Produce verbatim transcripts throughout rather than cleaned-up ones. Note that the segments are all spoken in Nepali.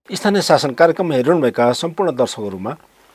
स्थानीय शासन कार्यक्रम हेरिरहनुभएका सम्पूर्ण दर्शकहरूमा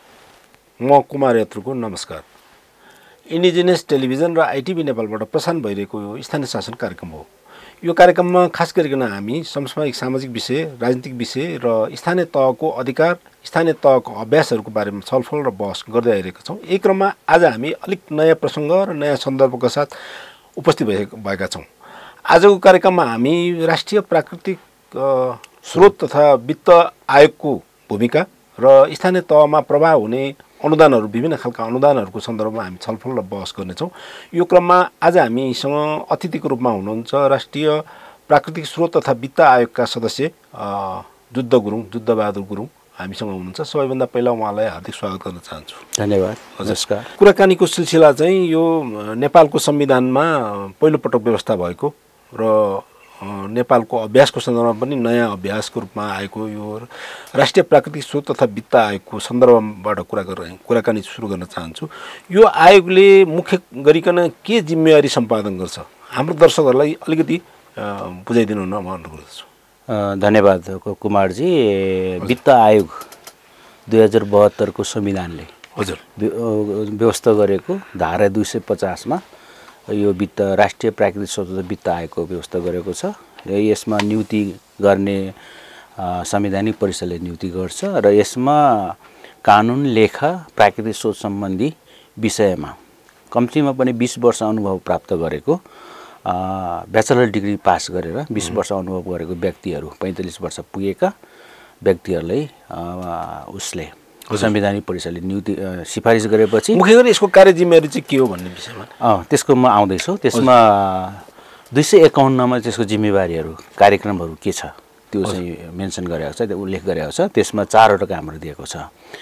म कुमार यात्रुको नमस्कार। इन्डिजिनियस टेलिभिजन र आइटिभी नेपालबाट प्रसारण भइरहेको यो स्थानीय शासन कार्यक्रम हो। यो कार्यक्रममा खास गरिकन हामी समसामयिक सामाजिक विषय, राजनीतिक विषय र स्थानीय तहको अधिकार, स्थानीय तहको अभ्यासहरूको बारेमा छलफल र बहस गर्दै आइरहेका छौँ। यही क्रममा आज हामी अलिक नयाँ प्रसङ्ग र नयाँ सन्दर्भका साथ उपस्थित भएका छौँ। आजको कार्यक्रममा हामी राष्ट्रिय प्राकृतिक स्रोत तथा वित्त आयोगको भूमिका र स्थानीय तहमा प्रभाव हुने अनुदानहरू, विभिन्न खालका अनुदानहरूको सन्दर्भमा हामी छलफल र बहस गर्नेछौँ। यो क्रममा आज हामीसँग अतिथिको रूपमा हुनुहुन्छ राष्ट्रिय प्राकृतिक स्रोत तथा वित्त आयोगका सदस्य जुद्ध गुरुङ, जुद्ध बहादुर गुरुङ हामीसँग हुनुहुन्छ। सबैभन्दा पहिला उहाँलाई हार्दिक स्वागत गर्न चाहन्छु। धन्यवाद। नमस्कार। कुराकानीको सिलसिला चाहिँ यो नेपालको संविधानमा पहिलोपटक व्यवस्था भएको र नेपालको अभ्यासको सन्दर्भमा पनि नयाँ अभ्यासको रूपमा आएको यो राष्ट्रिय प्राकृतिक स्रोत तथा वित्त आयोगको सन्दर्भबाट कुरा गरेर कुराकानी सुरु गर्न चाहन्छु। यो आयोगले मुख्य गरिकन के जिम्मेवारी सम्पादन गर्छ, हाम्रो दर्शकहरूलाई अलिकति बुझाइदिनु हुन म अनुरोध गर्छु। धन्यवाद कुमारजी। वित्त आयोग दुई हजार बहत्तरको संविधानले हजुर व्यवस्था गरेको धारा दुई सय पचासमा यो वित्त राष्ट्रिय प्राकृतिक स्रोत वित्त आयोगको व्यवस्था गरेको छ र यसमा नियुक्ति गर्ने संवैधानिक परिषदले नियुक्ति गर्छ र यसमा कानुन, लेखा, प्राकृतिक स्रोत सम्बन्धी विषयमा कम्तीमा पनि बीस वर्ष अनुभव प्राप्त गरेको, ब्याचलर डिग्री पास गरेर बीस वर्ष अनुभव गरेको व्यक्तिहरू, पैँतालिस वर्ष पुगेका व्यक्तिहरूलाई उसले संवैधानिक परिषदले नियुक्ति सिफारिस गरेपछि मुख्य गरी यसको कार्य जिम्मेवारी चाहिँ के हो भन्ने विषयमा अँ त्यसको म आउँदैछु। त्यसमा दुई सय एकाउन्नमा त्यसको जिम्मेवारीहरू, कार्यक्रमहरू के छ त्यो चाहिँ मेन्सन गरेको छ, त्यो उल्लेख गरेको छ। त्यसमा चारवटा कामहरू दिएको छ।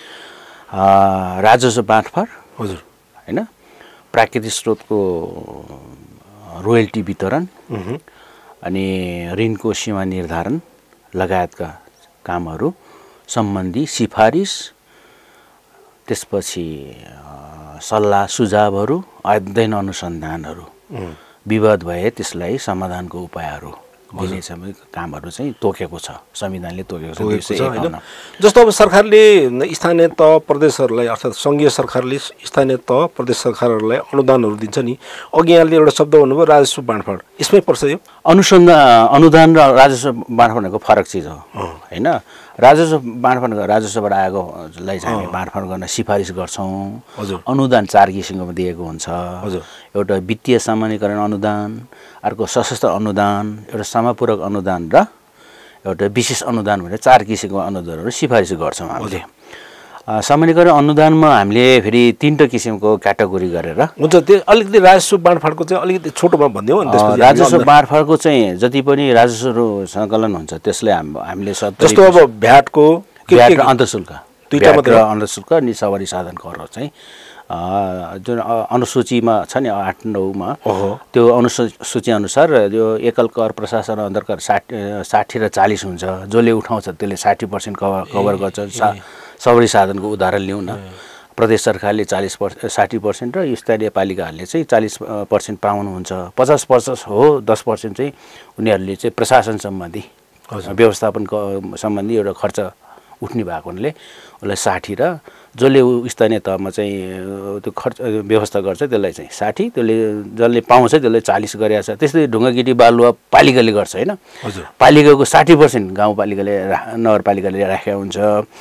राजस्व बाँडफाँड, हजुर होइन, प्राकृतिक स्रोतको रोयल्टी वितरण अनि ऋणको सीमा निर्धारण लगायतका कामहरू सम्बन्धी सिफारिस, त्यसपछि सल्लाह सुझावहरू, अध्ययन अनुसन्धानहरू, विवाद भए त्यसलाई समाधानको उपायहरू दिने कामहरू चाहिँ तोकेको छ, संविधानले तोकेको छ। जस्तो अब सरकारले स्थानीय तह प्रदेशहरूलाई अर्थात् सङ्घीय सरकारले स्थानीय तह प्रदेश सरकारहरूलाई अनुदानहरू दिन्छ नि, अघि यहाँले एउटा शब्द भन्नुभयो राजस्व बाँडफाँड, यसमै पर्छ यो? अनुसन्धान अनुदान र राजस्व बाँडफाँडको फरक चिज हो, होइन। राजस्व बाँडफाँड राजस्वबाट आएकोलाई चाहिँ हामी बाँडफाँड गर्न सिफारिस गर्छौँ। हजुर। अनुदान चार किसिमको दिएको हुन्छ। हजुर। एउटा वित्तीय सामान्यकरण अनुदान, अर्को सशस्त्र अनुदान, एउटा समापूरक अनुदान र एउटा विशेष अनुदान भनेर चार किसिमको अनुदानहरू सिफारिस गर्छौँ हामीले। सामान्यकरण अनुदानमा हामीले फेरि तिनवटा किसिमको क्याटेगोरी गरेर हुन्छ। त्यो अलिकति राजस्व बाँडफाँडको चाहिँ अलिकति छोटोमा भनिदिउँ नि। राजस्व बाँडफाँडको चाहिँ जति पनि राजस्वहरू सङ्कलन हुन्छ त्यसले हामीले जस्तो अब भ्याटको भ्याट र अन्तःशुल्क, दुईवटा मात्र अन्तःशुल्क अनि सवारी साधन कर चाहिँ जुन अनुसूचीमा छ नि आठ नौमा, त्यो अनुसूची अनुसार यो एकल कर प्रशासन अन्तर्गत साठी साठी र चालिस हुन्छ। जसले उठाउँछ त्यसले साठी पर्सेन्ट कभर कभर गर्छ। सा सवारी साधनको उदाहरण लिउँ न, प्रदेश सरकारले चालिस पर्सेन्ट साठी पर्सेन्ट र स्थानीय पालिकाहरूले चाहिँ चालिस पर्सेन्ट पाउनुहुन्छ। पचास पर्सेन्ट हो, दस पर्सेन्ट चाहिँ उनीहरूले चाहिँ प्रशासन सम्बन्धी व्यवस्थापनको सम्बन्धी एउटा खर्च उठ्ने भएको हुनाले उसलाई साठी र जसले स्थानीय तहमा चाहिँ त्यो खर्च व्यवस्था गर्छ त्यसलाई चाहिँ साठी, त्यसले जसले पाउँछ त्यसले चालिस गरेको छ। त्यस्तै ढुङ्गागिटी बालुवा पालिकाले गर्छ, होइन। पालिकाको साठी पर्सेन्ट गाउँपालिकाले नगरपालिकाले राखेको हुन्छ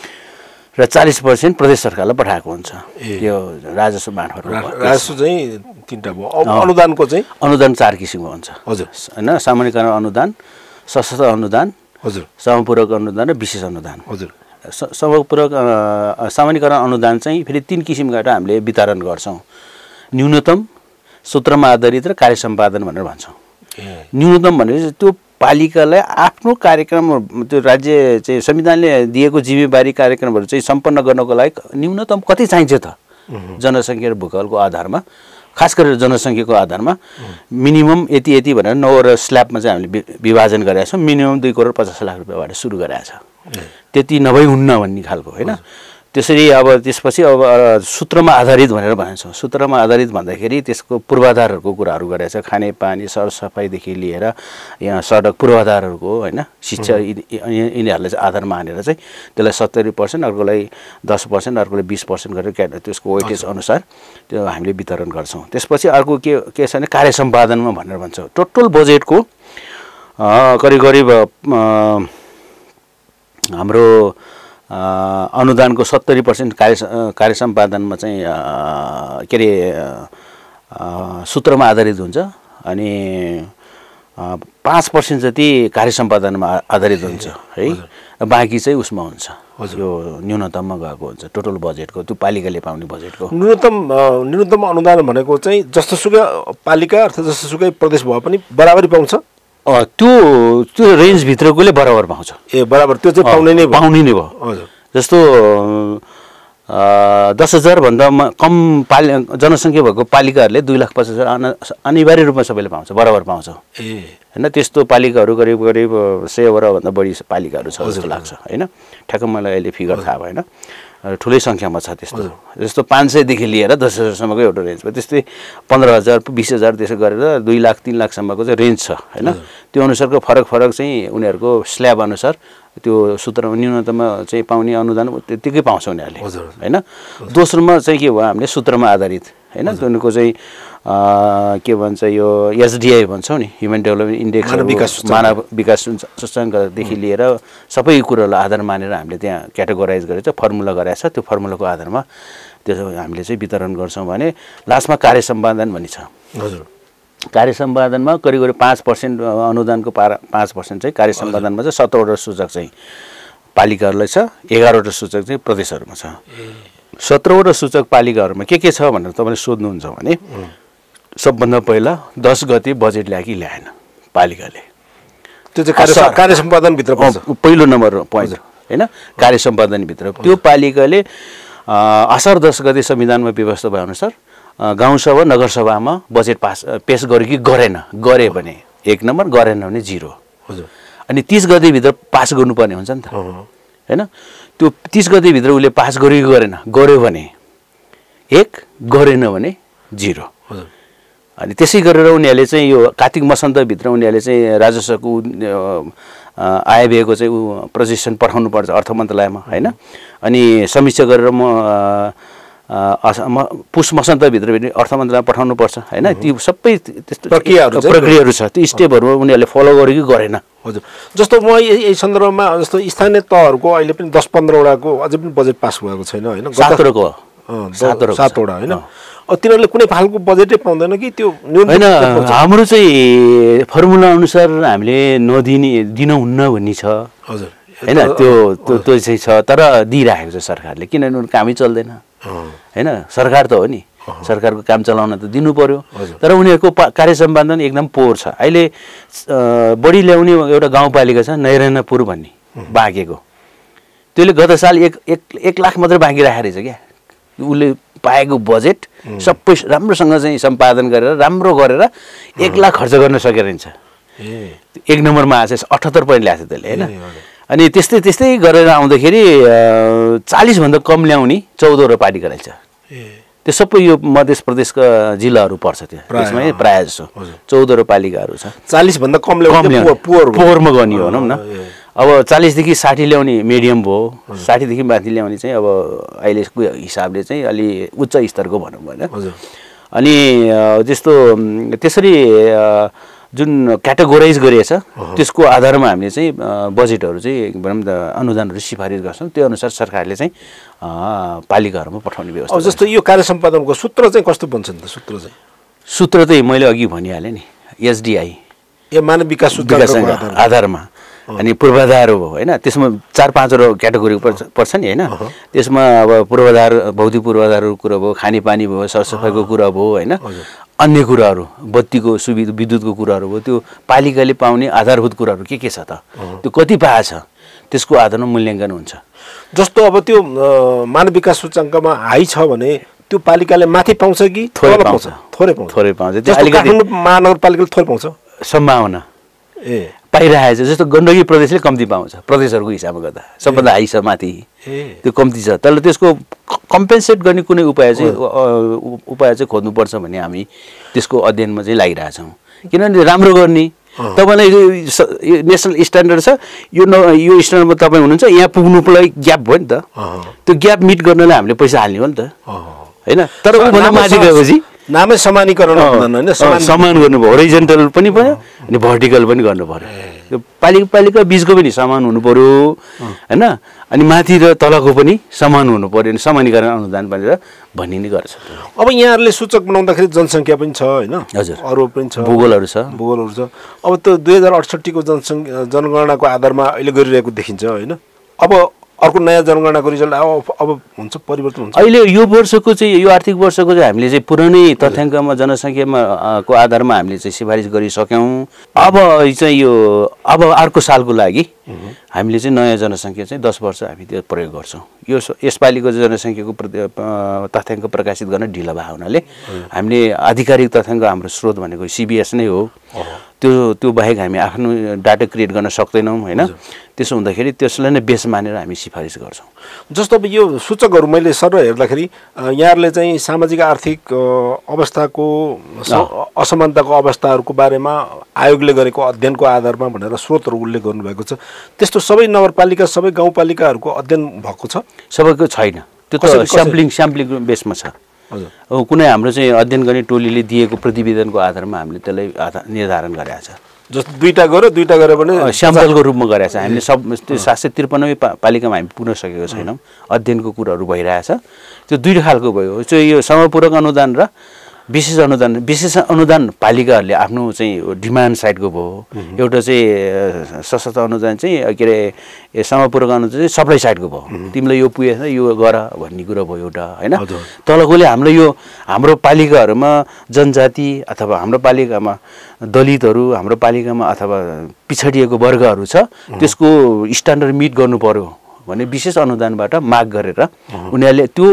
र चालिस पर्सेन्ट प्रदेश सरकारलाई पठाएको हुन्छ। यो राजस्व बाँडफाँड। राजस्व चाहिँ तिनवटा भयो। अनुदानको चाहिँ अनुदान चार किसिमको हुन्छ, हजुर, होइन। सामान्यकरण अनुदान, सशस्त्र अनुदान, हजुर, समपूरक अनुदान र विशेष अनुदान। हजुर। समपूरक सामान्यकरण अनुदान चाहिँ फेरि तिन किसिमबाट हामीले वितरण गर्छौँ। न्यूनतम, सूत्रमा आधारित र कार्य सम्पादन भनेर भन्छौँ। न्यूनतम भनेपछि त्यो पालिकालाई आफ्नो कार्यक्रम, त्यो राज्य चाहिँ संविधानले दिएको जिम्मेवारी कार्यक्रमहरू चाहिँ सम्पन्न गर्नको लागि न्यूनतम कति चाहिन्छ त, जनसङ्ख्या र भूगोलको आधारमा, खास गरेर जनसङ्ख्याको आधारमा मिनिमम यति यति भनेर नौवटा स्ल्याबमा चाहिँ हामीले विभाजन गरेका छौँ। मिनिमम दुई करोड पचास लाख रुपियाँबाट सुरु गरेका छ। त्यति नभई हुन्न भन्ने खालको, होइन। त्यसरी अब त्यसपछि अब सूत्रमा आधारित भनेर भन्छौँ। सूत्रमा आधारित भन्दाखेरि त्यसको पूर्वाधारहरूको कुराहरू गरेको छ, खानेपानी सरसफाइदेखि लिएर यहाँ सडक पूर्वाधारहरूको होइन शिक्षा यिनीहरूलाई चाहिँ आधार मानेर चाहिँ त्यसलाई सत्तरी पर्सेन्ट अर्कोलाई दस पर्सेन्ट अर्कोलाई बिस पर्सेन्ट गरेर क्या त्यसको वेटेज अनुसार त्यो हामीले वितरण गर्छौँ। त्यसपछि अर्को के के छ भने कार्य सम्पादनमा भनेर भन्छौँ। टोटल बजेटको करिब करिब हाम्रो अनुदानको सत्तरी पर्सेन्ट कार्य कार्य सम्पादनमा चाहिँ के अरे सूत्रमा आधारित हुन्छ अनि पाँच पर्सेन्ट जति कार्य सम्पादनमा आधारित हुन्छ है, बाँकी चाहिँ उसमा हुन्छ यो न्यूनतममा गएको हुन्छ टोटल बजेटको, त्यो पालिकाले पाउने बजेटको न्यूनतम न्यूनतम अनुदान भनेको चाहिँ जस्तोसुकै पालिका अर्थात् जस्तोसुकै प्रदेश भए पनि बराबरी पाउँछ। त्यो त्यो रेन्जभित्रकोले बराबर पाउँछ। ए बराबर त्यो चाहिँ पाउने नै पाउने नै भयो। हजुर जस्तो दस हजारभन्दा कम पालि जनसङ्ख्या भएको पालिकाहरूले दुई लाख पचास हजार अनिवार्य रूपमा सबैले पाउँछ, बराबर पाउँछ। ए होइन त्यस्तो पालिकाहरू करिब करिब सयवटाभन्दा बढी पालिकाहरू छ जस्तो लाग्छ होइन, ठ्याक्क मलाई अहिले फिगर थाहा भएन, ठुलै सङ्ख्यामा छ त्यस्तो। जस्तो पाँच सयदेखि लिएर दस हजारसम्मको एउटा रेन्ज भयो, त्यस्तै पन्ध्र हजार बिस हजार त्यसो गरेर दुई लाख तिन लाखसम्मको चाहिँ रेन्ज छ होइन। त्यो अनुसारको फरक फरक चाहिँ उनीहरूको स्ल्याब अनुसार त्यो सूत्रमा न्यूनतममा चाहिँ पाउने अनुदान त्यतिकै पाउँछ उनीहरूले होइन। दोस्रोमा चाहिँ के भयो हामीले सूत्रमा आधारित होइन, उनीहरूको चाहिँ के भन्छ यो एसडिआई भन्छौँ नि, ह्युमन डेभलपमेन्ट इन्डेक्स, मानव विकास सूचकाङ्कदेखि लिएर सबै कुरालाई आधार मानेर हामीले त्यहाँ क्याटेगोराइज गरेर फर्मुला गराएको छ। त्यो फर्मुलाको आधारमा त्यो हामीले चाहिँ वितरण गर्छौँ भने लास्टमा कार्य सम्पादन भनी छ। हजुर कार्य सम्पादनमा करिब करिब पाँच पर्सेन्ट अनुदानको पारा पाँच पर्सेन्ट चाहिँ कार्य सम्पादनमा चाहिँ सत्रवटा सूचक चाहिँ पालिकाहरूलाई छ, एघारवटा सूचक चाहिँ प्रदेशहरूमा छ। सत्रवटा सूचक पालिकाहरूमा के के छ भनेर तपाईँले सोध्नुहुन्छ भने सबभन्दा पहिला दस गते बजेट ल्याए कि ल्याएन पालिकाले, त्यो चाहिँ कार्य सम्पादनभित्र पहिलो नम्बर पोइन्ट होइन। कार्य सम्पादनभित्र त्यो पालिकाले असार दस गते संविधानमा व्यवस्था भएअनुसार गाउँसभा नगरसभामा बजेट पास पेस गर्यो कि गरेन, गरे भने एक नम्बर, गरेन भने जिरो। अनि तिस गतेभित्र पास गर्नुपर्ने हुन्छ नि त होइन। त्यो तिस गतेभित्र उसले पास गर्यो कि गरेन, गर्यो भने एक, गरेन भने जिरो। अनि त्यसै गरेर उनीहरूले चाहिँ यो कार्तिक मसन्तभित्र उनीहरूले चाहिँ राजस्वको आय व्ययको चाहिँ ऊ प्रोजेक्सन पठाउनुपर्छ अर्थ मन्त्रालयमा होइन। अनि समीक्षा गरेर म पुस मसन्तभित्र पनि अर्थ मन्त्रालयमा पठाउनुपर्छ होइन। ती सबै त्यस्तो प्रक्रियाहरू प्रक्रियाहरू छ, त्यो स्टेपहरू उनीहरूले फलो गर्यो कि गरेन। हजुर जस्तो म यही सन्दर्भमा जस्तो स्थानीय तहहरूको अहिले पनि दस पन्ध्रवटाको अझै पनि बजेट पास भएको छैन होइन, सातवटाको सातवटा होइन। अब तिनीहरूले कुनै खालको बजेटै पाउँदैन कि त्यो होइन। हाम्रो चाहिँ फर्मुला अनुसार हामीले नदिने दिनुहुन्न भन्ने छ हजुर होइन, त्यो त्यो त्यो चाहिँ छ, तर दिइराखेको छ सरकारले, किनभने कामै चल्दैन होइन। सरकार त हो नि, सरकारको काम चलाउन त दिनु पर्यो, तर उनीहरूको कार्य सम्पादन एकदम पोर छ। अहिले बढी ल्याउने एउटा गाउँपालिका छ नैरायणपुर भन्ने बाँकेको, त्यसले गत साल एक एक एक लाख मात्रै बाँकी राखेको रहेछ क्या। उसले पाएको बजेट सबै राम्रोसँग चाहिँ सम्पादन गरेर राम्रो गरेर एक लाख खर्च गर्न सकेर रहेछ, एक नम्बरमा आएको छ, अठहत्तर पोइन्ट ल्याएको छ त्यसले होइन। अनि त्यस्तै त्यस्तै गरेर आउँदाखेरि चालिसभन्दा कम ल्याउने चौधवटा पालिका रहेछ। त्यो सबै यो मध्य प्रदेशका जिल्लाहरू पर्छ त्यहाँ, त्यसमा प्रायः जसो चौधवटा पालिकाहरू छ। चालिसभन्दा कम ल्याउने पोहोरमा गर्ने हो भनौँ न। अब चालिसदेखि साठी ल्याउने मिडियम भयो, साठीदेखि माथि ल्याउने चाहिँ अब अहिलेको हिसाबले चाहिँ अलि उच्च स्तरको भनौँ होइन। अनि त्यस्तो त्यसरी जुन क्याटेगोराइज गरिएछ त्यसको आधारमा हामीले चाहिँ बजेटहरू चाहिँ भनौँ न अनुदानहरू सिफारिस गर्छौँ, त्यो अनुसार सरकारले चाहिँ पालिकाहरूमा पठाउने व्यवस्था। अब जस्तो यो कार्य सम्पादनको सूत्र चाहिँ कस्तो बन्छ नि त? सूत्र चाहिँ सूत्र चाहिँ मैले अघि भनिहालेँ नि, एसडिआई ए मानव विकास सूचकाङ्कको आधारमा। अनि पूर्वाधार हो होइन, त्यसमा चार पाँचवटा क्याटेगोरी पर्छ पर्छ नि होइन। त्यसमा अब पूर्वाधार भौतिक पूर्वाधारको कुरा भयो, खानेपानी भयो, सरसफाइको कुरा भयो होइन, अन्य कुराहरू बत्तीको सुविधा विद्युतको कुराहरू भयो, त्यो पालिकाले पाउने आधारभूत कुराहरू के के छ त, त्यो कति पाएछ त्यसको आधारमा मूल्याङ्कन हुन्छ। जस्तो अब त्यो मानव विकास सूचकाङ्कमा हाई छ भने त्यो पालिकाले माथि पाउँछ कि थोरै पाउँछ? थोरै पाउँछ, थोरै पाउँछ। काठमाडौँ महानगरपालिकाले थोरै पाउँछ सम्भावना। ए पाइरहेको छ। जस्तो गण्डकी प्रदेशले कम्ती पाउँछ प्रदेशहरूको हिसाबमा गर्दा, सबभन्दा हाई छ माथि, त्यो कम्ती छ। तर त्यसको कम्पेन्सेट गर्ने कुनै उपाय चाहिँ उपाय चाहिँ खोज्नुपर्छ भन्ने हामी त्यसको अध्ययनमा चाहिँ लागिरहेछौँ। किनभने राम्रो गर्ने तपाईँलाई नेसनल स्ट्यान्डर्ड छ, यो न यो स्ट्यान्डर्डमा तपाईँ हुनुहुन्छ, यहाँ पुग्नुलाई ग्याप भयो नि त, त्यो ग्याप मिट गर्नलाई हामीले पैसा हाल्ने हो नि त होइन। तर ऊभन्दा माथि गएपछि नामै समानीकरण होइन, समान गर्नुभयो, होरिजेन्टल पनि भयो अनि भर्टिकल पनि गर्नु पर्यो। त्यो पालिका पालिका बिचको पनि समान हुनु पर्यो होइन, अनि माथि र तलको पनि समान हुनु पर्यो, अनि समानीकरण अनुदान भनेर भनिने गर्छ। अब यहाँहरूले सूचक बनाउँदाखेरि जनसङ्ख्या पनि छ होइन, हजुर, अरू पनि छ, भूगोलहरू छ भूगोलहरू छ। अब त्यो दुई हजार अठसट्ठीको जनसङ्ख्या जनगणनाको आधारमा अहिले गरिरहेको देखिन्छ होइन। अब अर्को नयाँ जनगणनाको रिजल्ट अब अब हुन्छ, परिवर्तन हुन्छ। अहिले यो वर्षको चाहिँ यो आर्थिक वर्षको चाहिँ हामीले चाहिँ पुरानै तथ्याङ्कमा जनसङ्ख्यामा को आधारमा हामीले चाहिँ सिफारिस गरिसक्यौँ। अब चाहिँ यो अब अर्को सालको लागि हामीले चाहिँ नयाँ जनसङ्ख्या चाहिँ दस वर्ष हामी त्यो प्रयोग गर्छौँ। यो यसपालिको जनसङ्ख्याको तथ्याङ्क प्रकाशित गर्न ढिलो भएको हुनाले हामीले आधिकारिक तथ्याङ्क हाम्रो स्रोत भनेको सिबिएस नै हो, त्यो त्यो बाहेक हामी आफ्नो डाटा क्रिएट गर्न सक्दैनौँ होइन। त्यसो हुँदाखेरि त्यसलाई नै बेस मानेर हामी सिफारिस गर्छौँ। जस्तो अब यो सूचकहरू मैले सरर हेर्दाखेरि यहाँहरूले चाहिँ सामाजिक आर्थिक अवस्थाको असमानताको अवस्थाहरूको बारेमा आयोगले गरेको अध्ययनको आधारमा भनेर स्रोतहरू उल्लेख गर्नुभएको छ। त्यस्तो सबै नगरपालिका सबै गाउँपालिकाहरूको अध्ययन भएको छ? सबैको छैन, त्यो त स्याम्पलिङ स्याम्पलिङ बेसमा छ। अब कुनै हाम्रो चाहिँ अध्ययन गर्ने टोलीले दिएको प्रतिवेदनको आधारमा हामीले त्यसलाई आधार निर्धारण गरेका छ। जस्तो दुईवटा गऱ्यो दुईवटा गऱ्यो भने स्याम्पलको रूपमा गरेका छ हामीले। सब त्यो सात सय त्रिपन्नब्बे पालिकामा हामी पुग्न सकेको छैनौँ, अध्ययनको कुराहरू भइरहेछ। त्यो दुईवटा खालको भयो, चाहिँ यो समपूरक अनुदान र विशेष अनुदान। विशेष अनुदान पालिकाहरूले आफ्नो चाहिँ डिमान्ड साइडको भयो, एउटा चाहिँ सशक्त अनुदान चाहिँ के अरे समपूरक अनुदान चाहिँ सप्लाई साइडको भयो, तिमीलाई यो पुगेछ यो गर भन्ने कुरो भयो एउटा होइन। तलकोले हाम्रो यो हाम्रो पालिकाहरूमा जनजाति अथवा हाम्रो पालिकामा दलितहरू, हाम्रो पालिकामा अथवा पिछडिएको वर्गहरू छ, त्यसको स्ट्यान्डर्ड मिट गर्नु पर्यो भने विशेष अनुदानबाट माग गरेर उनीहरूले त्यो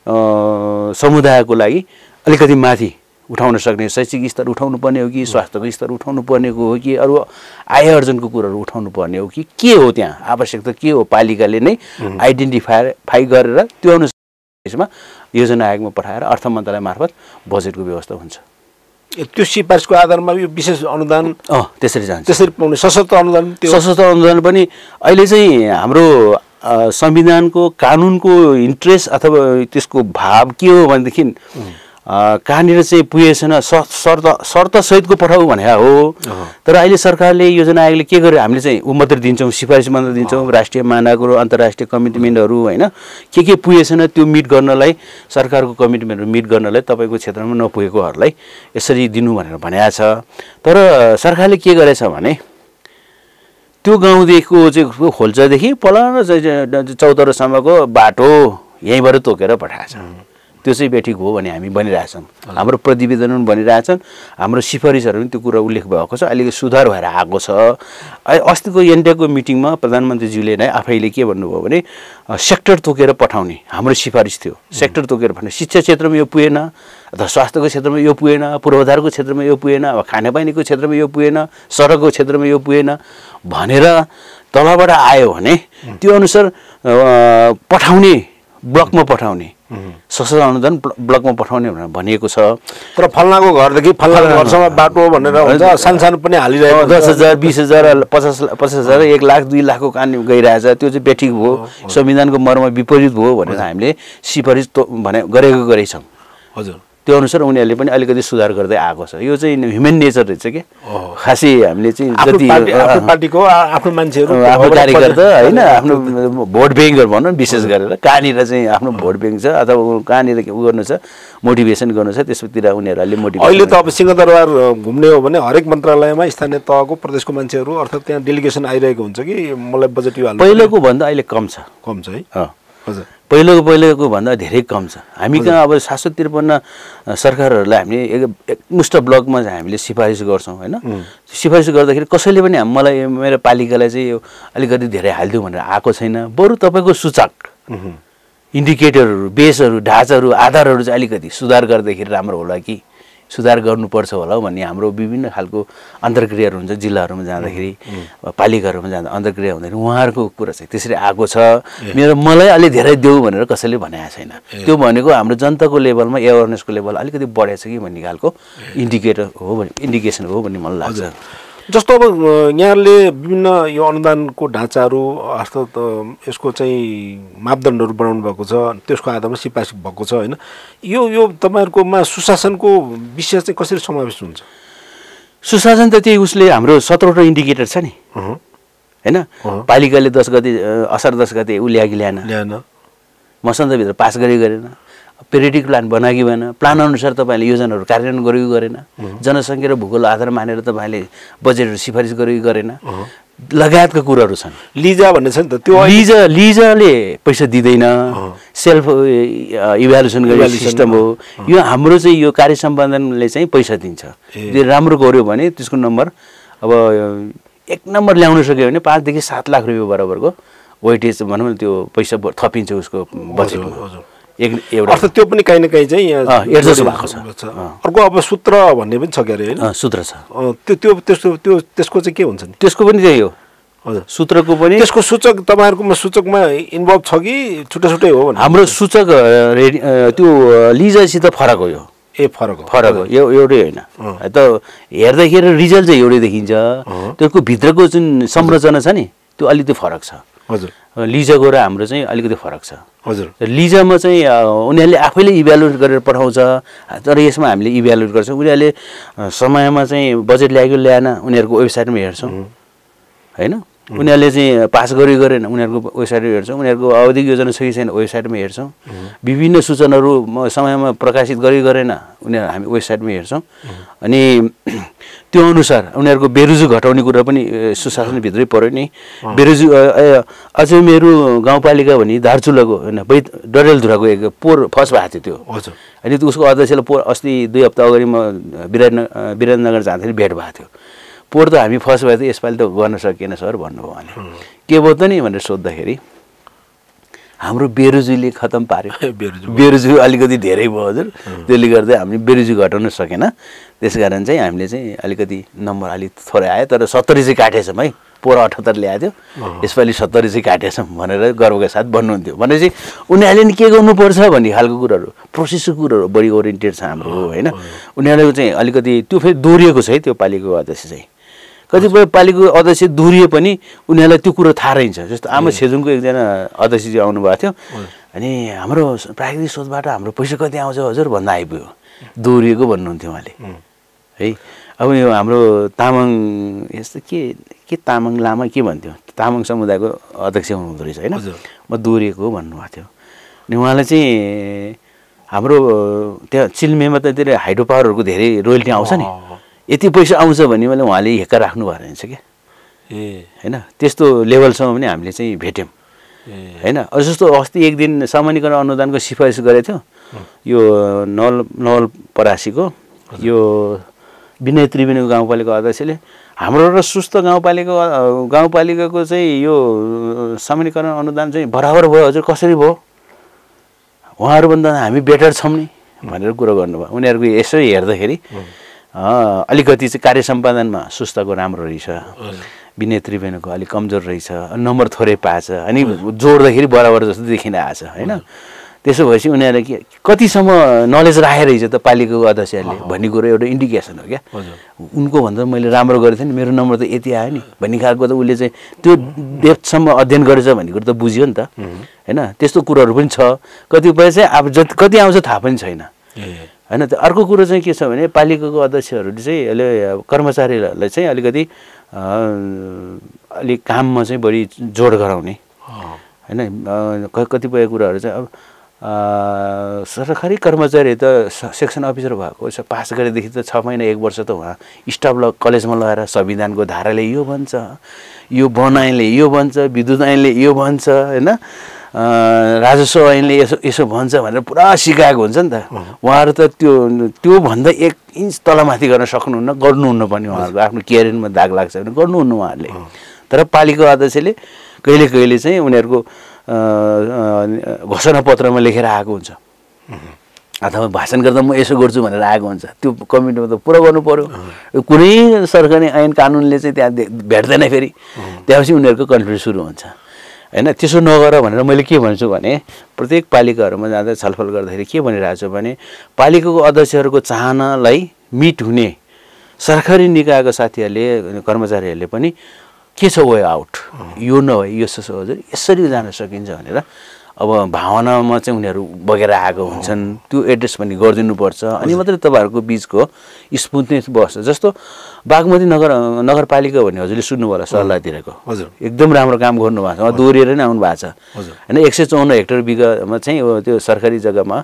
समुदायको लागि अलिकति माथि उठाउन सक्ने शैक्षिक स्तर उठाउनु पर्ने हो कि स्वास्थ्यको स्तर उठाउनु पर्नेको हो कि अरू आय अर्जनको कुराहरू उठाउनु पर्ने हो कि के हो, त्यहाँ आवश्यकता के हो, पालिकाले नै आइडेन्टिफाई गरेर त्यो अनुसारमा योजना आयोगमा पठाएर अर्थ मन्त्रालय मार्फत बजेटको व्यवस्था हुन्छ। त्यो सिफारिसको आधारमा यो विशेष अनुदान अँ त्यसरी जान्छ, त्यसरी पाउने सशक्त अनुदान। त्यो सशक्त अनुदान पनि अहिले चाहिँ हाम्रो संविधानको कानुनको इन्ट्रेस्ट अथवा त्यसको भाव के हो भनेदेखि कहाँनिर चाहिँ पुगेछैन शर्त शर्त सहितको पठाऊ भनेको हो। तर अहिले सरकारले योजना आयोगले के गर्यो, हामीले चाहिँ ऊ मात्रै दिन्छौँ, सिफारिस मात्रै दिन्छौँ, राष्ट्रिय मानकहरू अन्तर्राष्ट्रिय कमिटमेन्टहरू होइन के के पुगेछैन त्यो मिट गर्नलाई, सरकारको कमिटमेन्टहरू मिट गर्नलाई तपाईँको क्षेत्रमा नपुगेकोहरूलाई यसरी दिनु भनेर भनेको छ। तर सरकारले के गरेछ भने त्यो गाउँदेखिको चाहिँ खोल्चादेखि पलान चौतरोसम्मको बाटो यहीँबाट तोकेर पठाएछ, त्यो चाहिँ बेठिक हो भने हामी भनिरहेछौँ। हाम्रो प्रतिवेदन पनि भनिरहेछन्, हाम्रो सिफारिसहरू पनि त्यो कुरा उल्लेख भएको छ, अलिकति सुधार भएर आएको छ। अस्तिको एनटेकको मिटिङमा प्रधानमन्त्रीज्यूले नै आफैले के भन्नुभयो भने सेक्टर तोकेर पठाउने हाम्रो सिफारिस थियो, सेक्टर तोकेर पठाउने। शिक्षा क्षेत्रमा यो पुगेन, अथवा स्वास्थ्यको क्षेत्रमा यो पुगेन, पूर्वाधारको क्षेत्रमा यो पुगेन, अब खानेपानीको क्षेत्रमा यो पुगेन, सडकको क्षेत्रमा यो पुगेन भनेर तलबाट आयो भने त्यो अनुसार पठाउने, ब्लकमा पठाउने, सशक्त अनुदान ब्लकमा पठाउने भनेर भनिएको छ। तर फल्नाको घरदेखि फल्नाको घरसम्म बाटो भनेर हुन्छ, सानो सानो पनि हालिरहेको दस हजार बिस हजार पचास पचास हजार एक लाख दुई लाखको काम गइरहेछ, त्यो चाहिँ बेठिक भयो, संविधानको मर्ममा विपरीत भयो भनेर हामीले सिफारिस भने गरेको गरेछौँ। हजुर, त्यो अनुसार उनीहरूले पनि अलिकति सुधार गर्दै आएको छ। यो चाहिँ ह्युमन नेचर रहेछ क्या, खासै हामीले चाहिँ जति आफ्नो पार्टीको आफ्नो मान्छेहरू आफ्नो कार्यकर्ता होइन, आफ्नो भोट ब्याङ्कहरू भनौँ विशेष गरेर कहाँनिर चाहिँ आफ्नो भोट ब्याङ्क छ अथवा कहाँनिर उ गर्नु छ, मोटिभेसन गर्नु छ, त्यसतिर उनीहरूले मोटिभेसन। अहिले त अब सिंहदरबार घुम्ने हो भने हरेक मन्त्रालयमा स्थानीय तहको प्रदेशको मान्छेहरू अर्थात् त्यहाँ डेलिगेसन आइरहेको हुन्छ कि मलाई बजेट यो हाल्नु। पहिलाको भन्दा अहिले कम छ, कम छ है। हजुर, पहिलाको पहिलाको भन्दा धेरै कम छ। हामी कहाँ अब सात सय त्रिपन्न सरकारहरूलाई हामीले एकमुष्ट ब्लकमा हामीले सिफारिस गर्छौँ होइन। सिफारिस गर्दाखेरि कसैले पनि मलाई मेरो पालिकालाई चाहिँ यो अलिकति धेरै हालिदिउँ भनेर आएको छैन। बरु तपाईँको सूचक इन्डिकेटरहरू, बेसहरू, ढाँचाहरू, आधारहरू चाहिँ अलिकति सुधार गर्दाखेरि राम्रो होला कि सुधार गर्नुपर्छ होला भन्ने हाम्रो विभिन्न खालको अन्तर्क्रियाहरू हुन्छ जिल्लाहरूमा जाँदाखेरि पालिकाहरूमा जाँदा अन्तर्क्रिया हुँदाखेरि उहाँहरूको कुरा चाहिँ त्यसरी आएको छ मेरो मलाई अलि धेरै देऊ भनेर कसैले भनेको छैन त्यो भनेको हाम्रो जनताको लेभलमा एवेरनेसको लेभल अलिकति बढेछ कि भन्ने खालको इन्डिकेटर हो भने इन्डिकेसन हो भन्ने मलाई लाग्छ जस्तो अब यहाँले विभिन्न यो अनुदानको ढाँचाहरू अर्थात् यसको चाहिँ मापदण्डहरू बनाउनु भएको छ त्यसको आधारमा सिफारिस भएको छ होइन यो यो तपाईँहरूकोमा सुशासनको विषय चाहिँ कसरी समावेश हुन्छ सुशासन त त्यही उसले हाम्रो सत्रवटा इन्डिकेटर छ नि होइन पालिकाले दस गते असार दस गते ऊ ल्यागी ल्याएन ल्याएन मसन्दाभित्र पास गरे गरेन पेरियोडिक प्लान बनायो कि भएन प्लान अनुसार तपाईँले योजनाहरू कार्यान्वयन गर्यो कि गरेन जनसङ्ख्या र भूगोल आधार मानेर तपाईँले बजेटहरू सिफारिस गर्यो कि गरेन लगायतका कुराहरू छन् लिजा भन्ने छ नि त त्यो लिजा लिजाले पैसा दिँदैन सेल्फ इभ्यालुएसन गर्ने सिस्टम हो यो हाम्रो चाहिँ यो कार्य सम्पादनले चाहिँ पैसा दिन्छ त्यो राम्रो गर्यो भने त्यसको नम्बर अब एक नम्बर ल्याउन सक्यो भने पाँचदेखि सात लाख रुपियाँ बराबरको वेटेज भनौँ न त्यो पैसा थपिन्छ उसको बजेटमा एक एउटा अर्थात् त्यो पनि काहीँ न काहीँ चाहिँ एडजस्ट भएको छ अर्को अब सूत्र भन्ने पनि छ के अरे होइन सूत्र छ त्यो त्यो त्यसको त्यो त्यसको चाहिँ के हुन्छ नि त्यसको पनि त्यही हो हजुर सूत्रको पनि त्यसको सूचक तपाईँहरूकोमा सूचकमा इन्भल्भ छ कि छुट्टै छुट्टै हो भने हाम्रो सूचक त्यो लिजासित फरक हो यो ए फरक हो फरक हो यो एउटै होइन त हेर्दाखेरि रिजल्ट चाहिँ एउटै देखिन्छ त्यसको भित्रको जुन संरचना छ नि त्यो अलिकति फरक छ हजुर लिजाको र हाम्रो चाहिँ अलिकति फरक छ हजुर लिजामा चाहिँ उनीहरूले आफैले इभ्यालुएट गरेर पठाउँछ तर यसमा हामीले इभ्यालुएट गर्छौँ उनीहरूले समयमा चाहिँ बजेट ल्याएको ल्याएन उनीहरूको वेबसाइटमा हेर्छौँ होइन उनीहरूले चाहिँ पास गर्यो गरेन उनीहरूको वेबसाइटमा हेर्छौँ उनीहरूको आवधिक योजना छ कि छैन वेबसाइटमा हेर्छौँ विभिन्न सूचनाहरू समयमा प्रकाशित गर्यो गरेन उनीहरू हामी वेबसाइटमा हेर्छौँ अनि त्यो अनुसार उनीहरूको बेरोजु घटाउने कुरा पनि सुशासनभित्रै पऱ्यो नि बेरोजु अझै मेरो गाउँपालिका भने दार्चुलाको होइन बै डडेलधुराको एक पोहोर फर्स्ट भएको थियो त्यो हजुर अनि उसको अध्यक्षलाई पोहोर अस्ति दुई हप्ता अगाडि म विराटनगर विराटनगर जाँदाखेरि भेट भएको थियो पोहोर त हामी फर्स्ट भयो त यसपालि त गर्न सकिएन सर भन्नुभयो उहाँले के भयो त नि भनेर सोद्धाखेरि हाम्रो बेरोजुले खतम पार्यो बेरोजु अलिकति धेरै भयो हजुर त्यसले गर्दा हामीले बेरोजु घटाउन सकेन त्यसकारण चाहिँ हामीले चाहिँ अलिकति नम्बर अलिक थोरै आयो तर सत्तरी चाहिँ काटेछौँ है पोहोर अठहत्तर ल्याएको थियो यसपालि सत्तरी चाहिँ काटेछौँ भनेर गर्वका साथ भन्नुहुन्थ्यो भनेपछि उनीहरूले नि के गर्नुपर्छ भन्ने खालको कुराहरू प्रोसेसको कुराहरू बढी ओरिएन्टेड छ हाम्रो होइन उनीहरूको चाहिँ अलिकति त्यो फेरि दोहोरिएको छ है त्यो पालिको अध्यक्ष चाहिँ कतिपय पालिको अध्यक्ष दोहोरिए पनि उनीहरूलाई त्यो कुरो थाहा रहन्छ जस्तो आमा छेजुङको एकजना अध्यक्षजी आउनुभएको थियो अनि हाम्रो प्राकृतिक स्रोतबाट हाम्रो पैसा कति आउँछ हजुर भन्दा आइपुग्यो दोहोरिएको भन्नुहुन्थ्यो उहाँले है अब यो हाम्रो तामाङ यस्तो के के तामाङ लामा के भन्थ्यो तामाङ समुदायको अध्यक्ष हुनुहुँदो रहेछ होइन म दोहोरिएको हो भन्नुभएको थियो अनि उहाँलाई चाहिँ हाम्रो त्यहाँ चिल्मेमा त धेरै हाइड्रो पावरहरूको धेरै रोयल्टी आउँछ नि यति पैसा आउँछ भने मैले उहाँले हेक्का राख्नु भएको रहेछ क्या ए होइन त्यस्तो लेभलसम्म पनि हामीले चाहिँ भेट्यौँ होइन जस्तो अस्ति एक दिन सामान्यकरण अनुदानको सिफारिस गरेको थियो यो नल नवलपरासीको यो विनय त्रिवेणीको गाउँपालिका अध्यक्षले हाम्रो र सुस्त गाउँपालिका गाउँपालिकाको चाहिँ यो सामान्यकरण अनुदान चाहिँ बराबर भयो हजुर कसरी भयो उहाँहरूभन्दा हामी बेटर छौँ नि भनेर कुरो गर्नुभयो उनीहरूको यसो हेर्दाखेरि अलिकति चाहिँ कार्य सम्पादनमा सुस्तको राम्रो रहेछ विनय त्रिवेणीको अलिक कमजोर रहेछ नम्बर थोरै पाएछ अनि जोड्दाखेरि बराबर जस्तो देखिरहेछ होइन त्यसो भएपछि उनीहरूले के कतिसम्म नलेज राखेर रहेछ त पालिकाको अध्यक्षहरूले भन्ने कुरो एउटा इन्डिकेसन हो क्या उनको भन्दा मैले राम्रो गरेको थिएँ नि मेरो नम्बर त यति आयो नि भन्ने खालको त उसले चाहिँ त्यो डेप्थसम्म अध्ययन गरेछ भन्ने कुरो त बुझ्यो नि त होइन त्यस्तो कुरोहरू पनि छ कतिपय चाहिँ अब जति कति आउँछ थाहा पनि छैन होइन त अर्को कुरो चाहिँ के छ भने पालिकाको अध्यक्षहरूले चाहिँ अहिले कर्मचारीहरूलाई चाहिँ अलिकति अलिक काममा चाहिँ बढी जोड गराउने होइन कतिपय कुराहरू चाहिँ अब सरकारी कर्मचारी त सेक्सन अफिसर भएको पास गरेदेखि त छ महिना एक वर्ष त उहाँ स्टाफ ल कलेजमा लगाएर संविधानको धाराले यो भन्छ यो वन ऐनले यो भन्छ विद्युत ऐनले यो भन्छ होइन राजस्व ऐनले यसो यसो भन्छ भनेर पुरा सिकाएको हुन्छ नि त उहाँहरू त त्यो त्योभन्दा एक इन्च तलमाथि गर्न सक्नुहुन्न गर्नुहुन्न पनि उहाँहरूको आफ्नो क्यारियरमा दाग लाग्छ भने गर्नुहुन्न उहाँहरूले तर पालिका अध्यक्षले कहिले कहिले चाहिँ उनीहरूको घोषणा पत्रमा लेखेर आएको हुन्छ अथवा भाषण गर्दा म यसो गर्छु भनेर आएको हुन्छ त्यो कमिटीमा त पुरा गर्नु पर्यो कुनै सरकारी ऐन कानुनले चाहिँ त्यहाँ भेट्दैन फेरि त्यसपछि उनीहरूको कन्फ्लिक्ट सुरु हुन्छ हैन त्यसो नगर भनेर मैले के भन्छु भने प्रत्येक पालिकाहरूमा जाँदा छलफल गर्दाखेरि के भनिरहेको छु भने पालिकाको अध्यक्षहरूको चाहनालाई मिट हुने सरकारी निकायका साथीहरूले कर्मचारीहरूले पनि के छ वे आउट यो नभए यो हजुर यसरी जान सकिन्छ भनेर अब भावनामा चाहिँ उनीहरू बगेर आएको हुन्छन् त्यो एड्रेस पनि गरिदिनुपर्छ अनि मात्रै तपाईँहरूको बिचको स्मुथनेस बस्छ जस्तो बागमती नगर नगरपालिका भन्ने हजुरले सुन्नु होला सल्लाह दिएको हजुर एकदम राम्रो काम गर्नुभएको छ दोहोरिएर नै आउनु भएको छ होइन एक सय चौन्न हेक्टर बिघामा चाहिँ त्यो सरकारी जग्गामा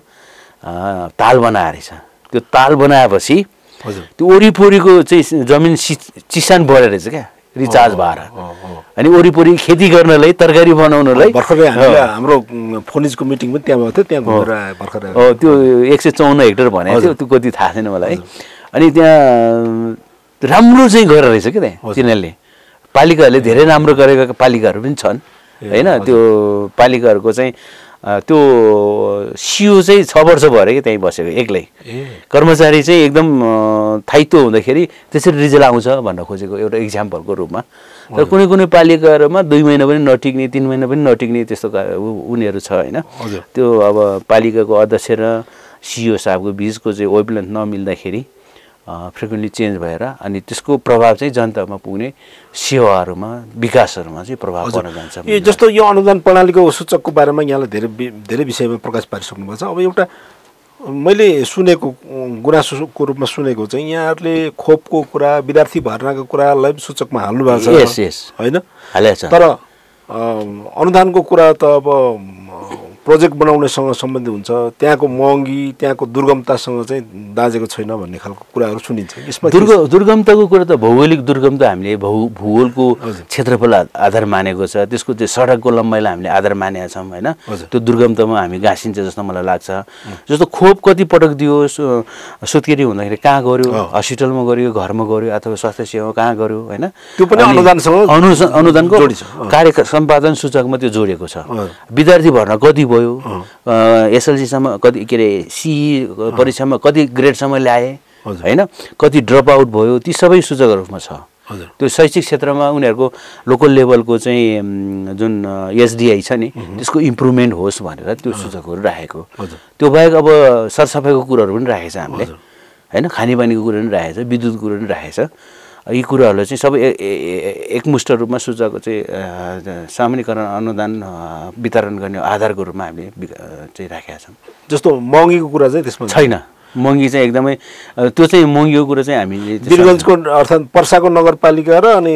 ताल बनाएर छ त्यो ताल बनाएपछि त्यो वरिपरिको चाहिँ जमिन चिसान बढेर रहेछ क्या रिचार्ज भएर अनि वरिपरि खेती गर्नलाई तरकारी बनाउनलाई भर्खरै हाम्रो फोनिजको मिटिङ पनि त्यहाँ भएको थियो त्यहाँ घुमेर भर्खरै हो त्यो एक सय चौन्न हेक्टर भनेको थियो त्यो कति थाहा छैन मलाई अनि त्यहाँ राम्रो चाहिँ गरेर रहेछ क्या त्यहाँ तिनीहरूले पालिकाहरूले धेरै राम्रो गरेका पालिकाहरू पनि छन् होइन त्यो पालिकाहरूको चाहिँ त्यो सिओ चाहिँ छ वर्ष भयो अरे कि त्यहीँ बसेको एक्लै कर्मचारी चाहिँ एकदम थाइतो हुँदाखेरि त्यसरी रिजल्ट आउँछ भन्न खोजेको एउटा इक्जाम्पलको रूपमा तर कुनै कुनै पालिकाहरूमा दुई महिना पनि नटिक्ने तिन महिना पनि नटिक्ने त्यस्तो उनीहरू छ होइन त्यो अब पालिकाको अध्यक्ष र सिओ साहबको बिचको चाहिँ वेभलेन्थ नमिल्दाखेरि फ्रिक्वेन्टली चेन्ज भएर अनि त्यसको प्रभाव चाहिँ जनतामा पुग्ने सेवाहरूमा विकासहरूमा चाहिँ प्रभाव पर्न जान्छ ए जस्तो यो अनुदान प्रणालीको सूचकको बारेमा यहाँले धेरै धेरै विषयमा प्रकाश पारिसक्नु भएको छ अब एउटा मैले सुनेको गुनासोको रूपमा सुनेको चाहिँ यहाँहरूले खोपको कुरा विद्यार्थी भर्नाको कुरालाई सूचकमा हाल्नु भएको छ यस यस होइन हालेको छ तर अनुदानको कुरा त अब प्रोजेक्ट बनाउनेसँग सम्बन्धी हुन्छ त्यहाँको महँगी त्यहाँको दुर्गमतासँग चाहिँ दाजेको छैन भन्ने खालको कुराहरू सुनिन्छ यसमा दुर्ग दुर्गमताको कुरा त भौगोलिक दुर्गमता हामीले भू भूगोलको क्षेत्रफल आधार मानेको छ त्यसको त्यो सडकको लम्बाइलाई हामीले आधार मानेका छौँ होइन त्यो दुर्गमतामा हामी गाँसिन्छ जस्तो मलाई लाग्छ जस्तो खोप कति पटक दियो सुत्केरी हुँदाखेरि कहाँ गऱ्यो हस्पिटलमा गऱ्यो घरमा गऱ्यो अथवा स्वास्थ्य सेवा कहाँ गऱ्यो होइन त्यो पनि अनुदानसँग अनुदानको कार्य सम्पादन सूचकमा त्यो जोडिएको छ विद्यार्थी भर्ना कति भयो एसएलसीसम्म कति के अरे सिई परीक्षामा कति ग्रेडसम्म ल्याए होइन कति ड्रप आउट भयो ती सबै सूचकहरूमा छ त्यो शैक्षिक क्षेत्रमा उनीहरूको लोकल लेभलको चाहिँ जुन एसडिआई छ नि त्यसको इम्प्रुभमेन्ट होस् भनेर त्यो सूचकहरू राखेको त्यो बाहेक अब सरसफाइको कुराहरू पनि राखेको छ हामीले होइन खानेपानीको कुरा पनि राखेको छ विद्युतको कुरा पनि राखेको छ यी कुराहरूलाई चाहिँ सबै एकमुष्ट रूपमा सूचकको चाहिँ सामान्यकरण अनुदान वितरण गर्ने आधारको रूपमा हामीले चाहिँ राखेका छौँ जस्तो महँगीको कुरा चाहिँ त्यसमा छैन महँगी चाहिँ एकदमै त्यो चाहिँ महँगीको कुरा चाहिँ हामीले वीरगञ्जको अर्थात् पर्साको नगरपालिका र अनि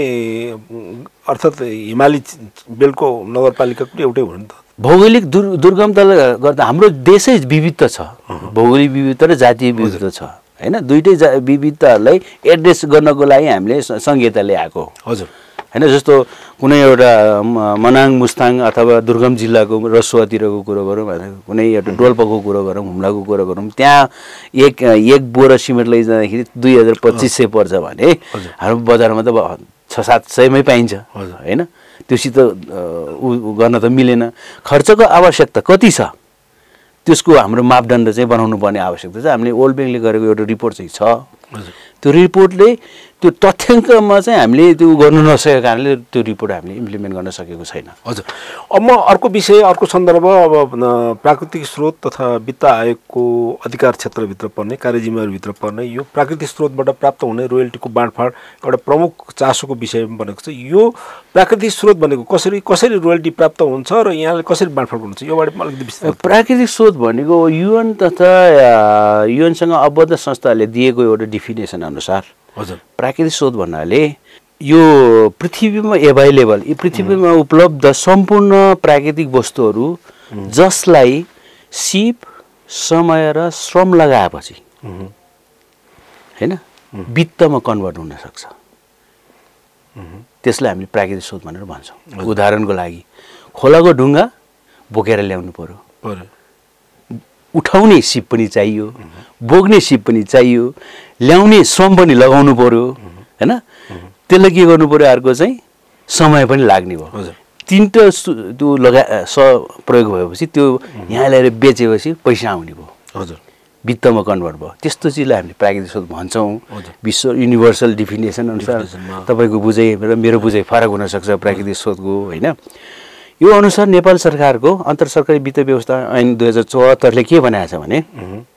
अर्थात् हिमाली बेल्टको नगरपालिका पनि एउटै हो नि त भौगोलिक दुर् दुर्गमताले गर्दा हाम्रो देशै विविधता छ भौगोलिक विविधता र जातीय विविधता छ होइन दुईटै जा विविधताहरूलाई एड्रेस गर्नको लागि हामीले संहिता ल्याएको हजुर होइन जस्तो कुनै एउटा मनाङ मुस्ताङ अथवा दुर्गम जिल्लाको रसुवातिरको कुरो गरौँ कुनै एउटा डोल्पाको कुरो गरौँ हुम्लाको कुरो गरौँ त्यहाँ एक एक बोरा सिमेन्ट लैजाँदाखेरि दुई हजार पच्चिस सय पर्छ भने हाम्रो बजारमा त छ सात सयमै पाइन्छ होइन त्योसित उ गर्न त मिलेन खर्चको आवश्यकता कति छ त्यसको हाम्रो मापदण्ड चाहिँ बनाउनु पर्ने आवश्यकता छ हामीले वर्ल्ड ब्याङ्कले गरेको एउटा रिपोर्ट चाहिँ छ त्यो रिपोर्टले त्यो तथ्याङ्कमा चाहिँ हामीले त्यो गर्नु नसकेको कारणले त्यो रिपोर्ट हामीले इम्प्लिमेन्ट गर्न सकेको छैन हजुर अब म अर्को विषय अर्को सन्दर्भ अब प्राकृतिक स्रोत तथा वित्त आयोगको अधिकार क्षेत्रभित्र पर्ने कार्यजिम्मेवारीभित्र पर्ने यो प्राकृतिक स्रोतबाट प्राप्त हुने रोयल्टीको बाँडफाँड एउटा प्रमुख चासोको विषयमा बनेको छ यो प्राकृतिक स्रोत भनेको कसरी कसरी रोयल्टी प्राप्त हुन्छ र यहाँले कसरी बाँडफाँड गर्नुहुन्छ यो बारेमा अलिकति विस्तार प्राकृतिक स्रोत भनेको युएन तथा युएनसँग आबद्ध संस्थाहरूले दिएको एउटा डिफिनेसन अनुसार हजुर प्राकृतिक स्रोत भन्नाले यो पृथ्वीमा एभाइलेबल यी पृथ्वीमा उपलब्ध सम्पूर्ण प्राकृतिक वस्तुहरू जसलाई सिप समय र श्रम लगाएपछि हैन वित्तमा कन्भर्ट हुन सक्छ त्यसलाई हामीले प्राकृतिक स्रोत भनेर भन्छौँ उदाहरणको लागि खोलाको ढुङ्गा बोकेर ल्याउनु पर्यो उठाउने सिप पनि चाहियो बोक्ने सिप पनि चाहियो ल्याउने श्रम पनि लगाउनु पर्यो हैन त्यसलाई के गर्नु पर्यो अर्को चाहिँ समय पनि लाग्ने भयो तीनटा त्यो लगा स प्रयोग भएपछि त्यो यहाँ ल्याएर बेचेपछि पैसा आउने भयो हजुर वित्तमा कन्भर्ट भयो त्यस्तो चिजलाई हामीले प्राकृतिक स्रोत भन्छौँ विश्व युनिभर्सल डिफिनेसन अनुसार तपाईँको बुझाइ र मेरो बुझाइ फरक हुनसक्छ प्राकृतिक स्रोतको होइन यो अनुसार नेपाल सरकारको अन्तर सरकारी वित्त व्यवस्था ऐन दुई हजार चौहत्तरले के बनाएको छ भने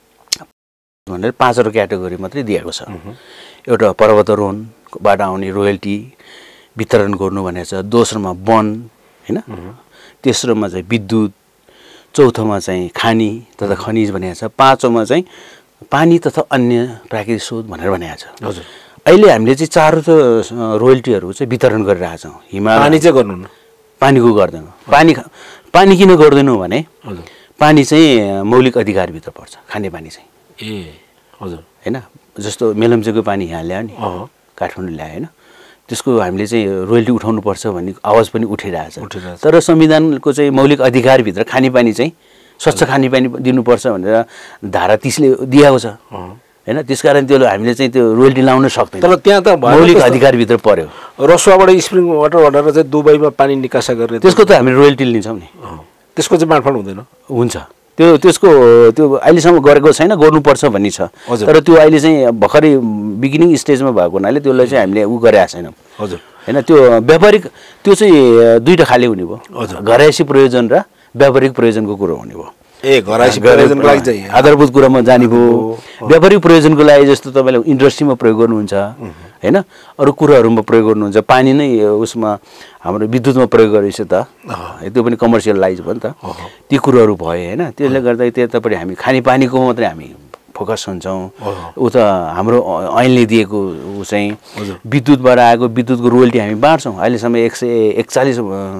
भनेर पाँचवटा क्याटेगोरी मात्रै दिएको छ एउटा पर्वतारोहणबाट आउने रोयल्टी वितरण गर्नु भनेको छ दोस्रोमा वन होइन तेस्रोमा चाहिँ विद्युत चौथोमा चाहिँ खानी तथा खनिज भनेको छ पाँचौँमा चाहिँ पानी तथा अन्य प्राकृतिक स्रोत भनेर भनेको छ हजुर अहिले हामीले चाहिँ चारवटा रोयल्टीहरू चाहिँ वितरण गरिरहेका छौँ हिमाल पानी चाहिँ गर्नु न पानीको गर्दैनौँ पानी पानी किन गर्दैनौँ भने पानी चाहिँ मौलिक अधिकारभित्र पर्छ खानेपानी चाहिँ ए हजुर होइन जस्तो मेलम्चीको पानी यहाँ ल्यायो नि काठमाडौँ ल्यायो होइन त्यसको हामीले चाहिँ रोयल्टी उठाउनुपर्छ भन्ने आवाज पनि उठिरहेछ तर संविधानको चाहिँ मौलिक अधिकारभित्र खानेपानी चाहिँ स्वच्छ खानेपानी दिनुपर्छ भनेर धारा तीसले दिएको छ होइन त्यसकारण त्यो हामीले चाहिँ त्यो रोयल्टी लाउन सक्दैन तर त्यहाँ त मौलिक अधिकारभित्र पर्यो रसुवाबाट स्प्रिङ वाटर वाटर चाहिँ दुबईमा पानी निकासा गर्ने त्यसको त हामीले रोयल्टी लिन्छौँ नि त्यसको चाहिँ मार्फत हुँदैन हुन्छ त्यो त्यसको त्यो अहिलेसम्म गरेको छैन गर्नुपर्छ भन्ने छ तर त्यो अहिले चाहिँ भर्खरै बिगिनिङ स्टेजमा भएको हुनाले त्यसलाई चाहिँ हामीले उ गरेका छैनौँ हजुर होइन त्यो व्यापारिक त्यो चाहिँ दुईवटा खाले हुने भयो घरायसी प्रयोजन र व्यापारिक प्रयोजनको कुरो हुने भयो ए घरायसी प्रयोजनको लागि चाहिँ आधारभूत कुरामा जाने भयो व्यापारिक प्रयोजनको लागि जस्तो तपाईँले इन्डस्ट्रीमा प्रयोग गर्नुहुन्छ होइन अरू कुराहरूमा प्रयोग गर्नुहुन्छ पानी नै उसमा हाम्रो विद्युतमा प्रयोग गरेपछि त त्यो पनि कमर्सियलाइज भयो नि त ती कुरोहरू भयो होइन त्यसले गर्दा त्यतापट्टि हामी खानेपानीको मात्रै हामी फोकस हुन्छौँ ऊ त हाम्रो ऐनले दिएको ऊ चाहिँ विद्युतबाट आएको विद्युतको रोयल्टी हामी बाँड्छौँ अहिलेसम्म एक सय एकचालिस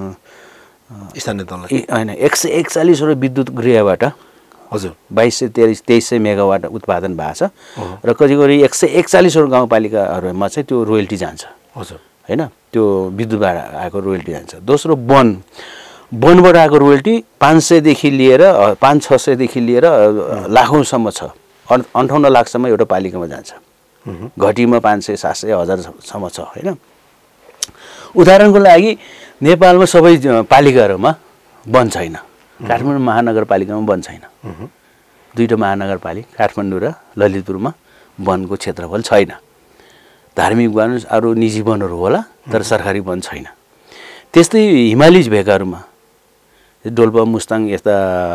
स्थानीय तल होइन एक सय एकचालिसवटा विद्युत गृहबाट हजुर बाइस सय तेइस तेइस सय मेगावाट उत्पादन भएको छ र कति कति एक सय एकचालिसवटा गाउँपालिकाहरूमा चाहिँ त्यो रोयल्टी जान्छ हजुर होइन त्यो विद्युतबाट आएको रोयल्टी जान्छ दोस्रो वन वनबाट आएको रोयल्टी पाँच सयदेखि लिएर पाँच छ सयदेखि लिएर लाखौँसम्म छ अन्ठाउन्न लाखसम्म एउटा पालिकामा जान्छ घटीमा पाँच सय सात सय हजारसम्म छ होइन उदाहरणको लागि नेपालमा सबै पालिकाहरूमा वन छैन काठमाडौँ महानगरपालिकामा वन छैन दुईवटा महानगरपालिका काठमाडौँ र ललितपुरमा वनको क्षेत्रफल छैन धार्मिक वन अरू निजी वनहरू होला तर सरकारी वन छैन त्यस्तै हिमाली भेगहरूमा डोल्पा मुस्ताङ यता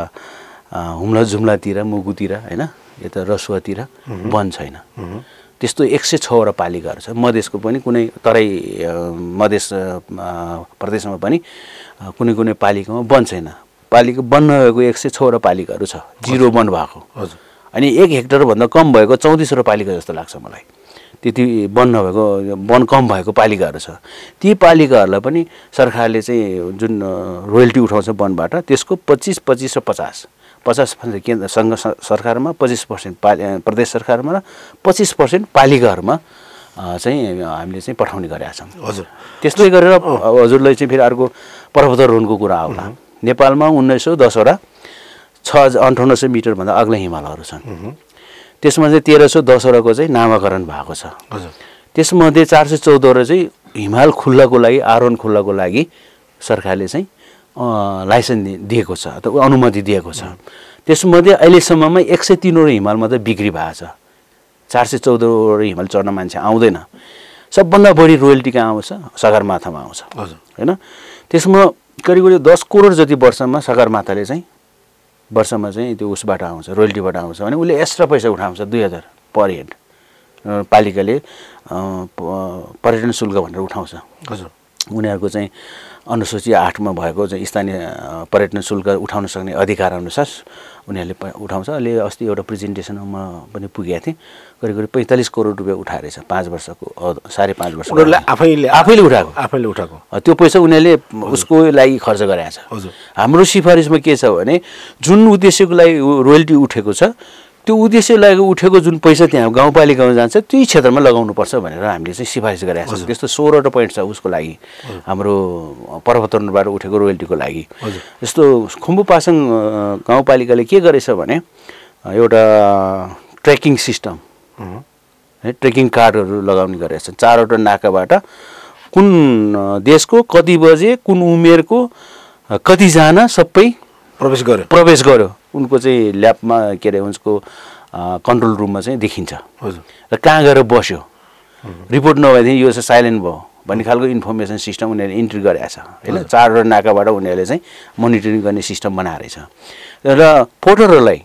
हुम्ला जुम्लातिर मुगुतिर होइन यता रसुवातिर वन छैन त्यस्तो एक सय छवटा पालिकाहरू छ मधेसको पनि कुनै तराई मधेस प्रदेशमा पनि कुनै कुनै पालिकामा वन छैन पालिका वन नभएको एक सय छवटा पालिकाहरू छ जिरो वन भएको हजुर अनि एक हेक्टरभन्दा कम भएको चौतिसवटा पालिका जस्तो लाग्छ मलाई त्यति वन नभएको वन कम भएको पालिकाहरू छ ती पालिकाहरूलाई पनि सरकारले चाहिँ जुन रोयल्टी उठाउँछ वनबाट त्यसको पच्चिस पच्चिस र पचास पचास पर्सेन्ट केन्द्र सङ्घ सरकारमा पच्चिस पर्सेन्ट पा प्रदेश सरकारमा र पच्चिस पर्सेन्ट पालिकाहरूमा चाहिँ हामीले चाहिँ पठाउने गरेका छौँ हजुर त्यस्तै गरेर हजुरलाई चाहिँ फेरि अर्को पर्वतारोहणको कुरा आउला नेपालमा उन्नाइस सौ दसवटा छ अन्ठाउन्न सय मिटरभन्दा अग्लो हिमालहरू छन् त्यसमा चाहिँ तेह्र सौ दसवटाको चाहिँ नामाकरण भएको छ हजुर त्यसमध्ये चार सय चौधवटा चाहिँ हिमाल खुल्लाको लागि आरोहण खुल्लाको लागि सरकारले चाहिँ लाइसेन्स दिएको छ अथवा अनुमति दिएको छ त्यसमध्ये अहिलेसम्ममा एक सय तिनवटा हिमाल मात्रै बिक्री भएको छ चार सय चौधवटा हिमाल चढ्न मान्छे आउँदैन सबभन्दा बढी रोयल्टी कहाँ आउँछ सगरमाथामा आउँछ हजुर होइन त्यसमा करिब करिब दस करोड जति वर्षमा सगरमाथाले चाहिँ वर्षमा चाहिँ त्यो उसबाट आउँछ रोयल्टीबाट आउँछ भने उसले एक्स्ट्रा पैसा उठाउँछ दुई हजार पर हेड पालिकाले पर्यटन शुल्क भनेर उठाउँछ हजुर उनीहरूको चाहिँ अनुसूची आठमा भएको चाहिँ स्थानीय पर्यटन शुल्क उठाउन सक्ने अधिकार अनुसार उनीहरूले उठाउँछ अहिले अस्ति एउटा प्रेजेन्टेसनमा पनि पुगेको थिएँ करिब करिब पैँतालिस करोड रुपियाँ उठाएर छ पाँच वर्षको साढे पाँच वर्ष आफैले आफैले उठाएको आफैले उठाएको त्यो पैसा उनीहरूले उसको लागि खर्च गरेको छ हजुर हाम्रो सिफारिसमा के छ भने जुन उद्देश्यको लागि रोयल्टी उठेको छ त्यो उद्देश्य लागि उठेको जुन पैसा त्यहाँ गाउँपालिकामा जान्छ त्यही क्षेत्रमा लगाउनुपर्छ भनेर हामीले चाहिँ सिफारिस गरेका छौँ त्यस्तो सोह्रवटा पोइन्ट छ उसको लागि हाम्रो पर्वतरोहणबाट उठेको रोयल्टीको लागि जस्तो खुम्बु पासाङ गाउँपालिकाले के गरेछ भने एउटा ट्रेकिङ सिस्टम है ट्रेकिङ कार्डहरू लगाउने गरेका छन् चारवटा नाकाबाट कुन देशको कति बजे कुन उमेरको कतिजना सबै प्रवेश गर्यो प्रवेश गर्यो उनको चाहिँ ल्याबमा के अरे उसको कन्ट्रोल रुममा चाहिँ देखिन्छ हजुर र कहाँ गएर बस्यो रिपोर्ट नभएदेखि यो चाहिँ साइलेन्ट भयो भन्ने खालको इन्फर्मेसन सिस्टम उनीहरूले इन्ट्री गरेको छ होइन चारवटा नाकाबाट उनीहरूले चाहिँ मोनिटरिङ गर्ने सिस्टम बनाएर छ र पोर्टरहरूलाई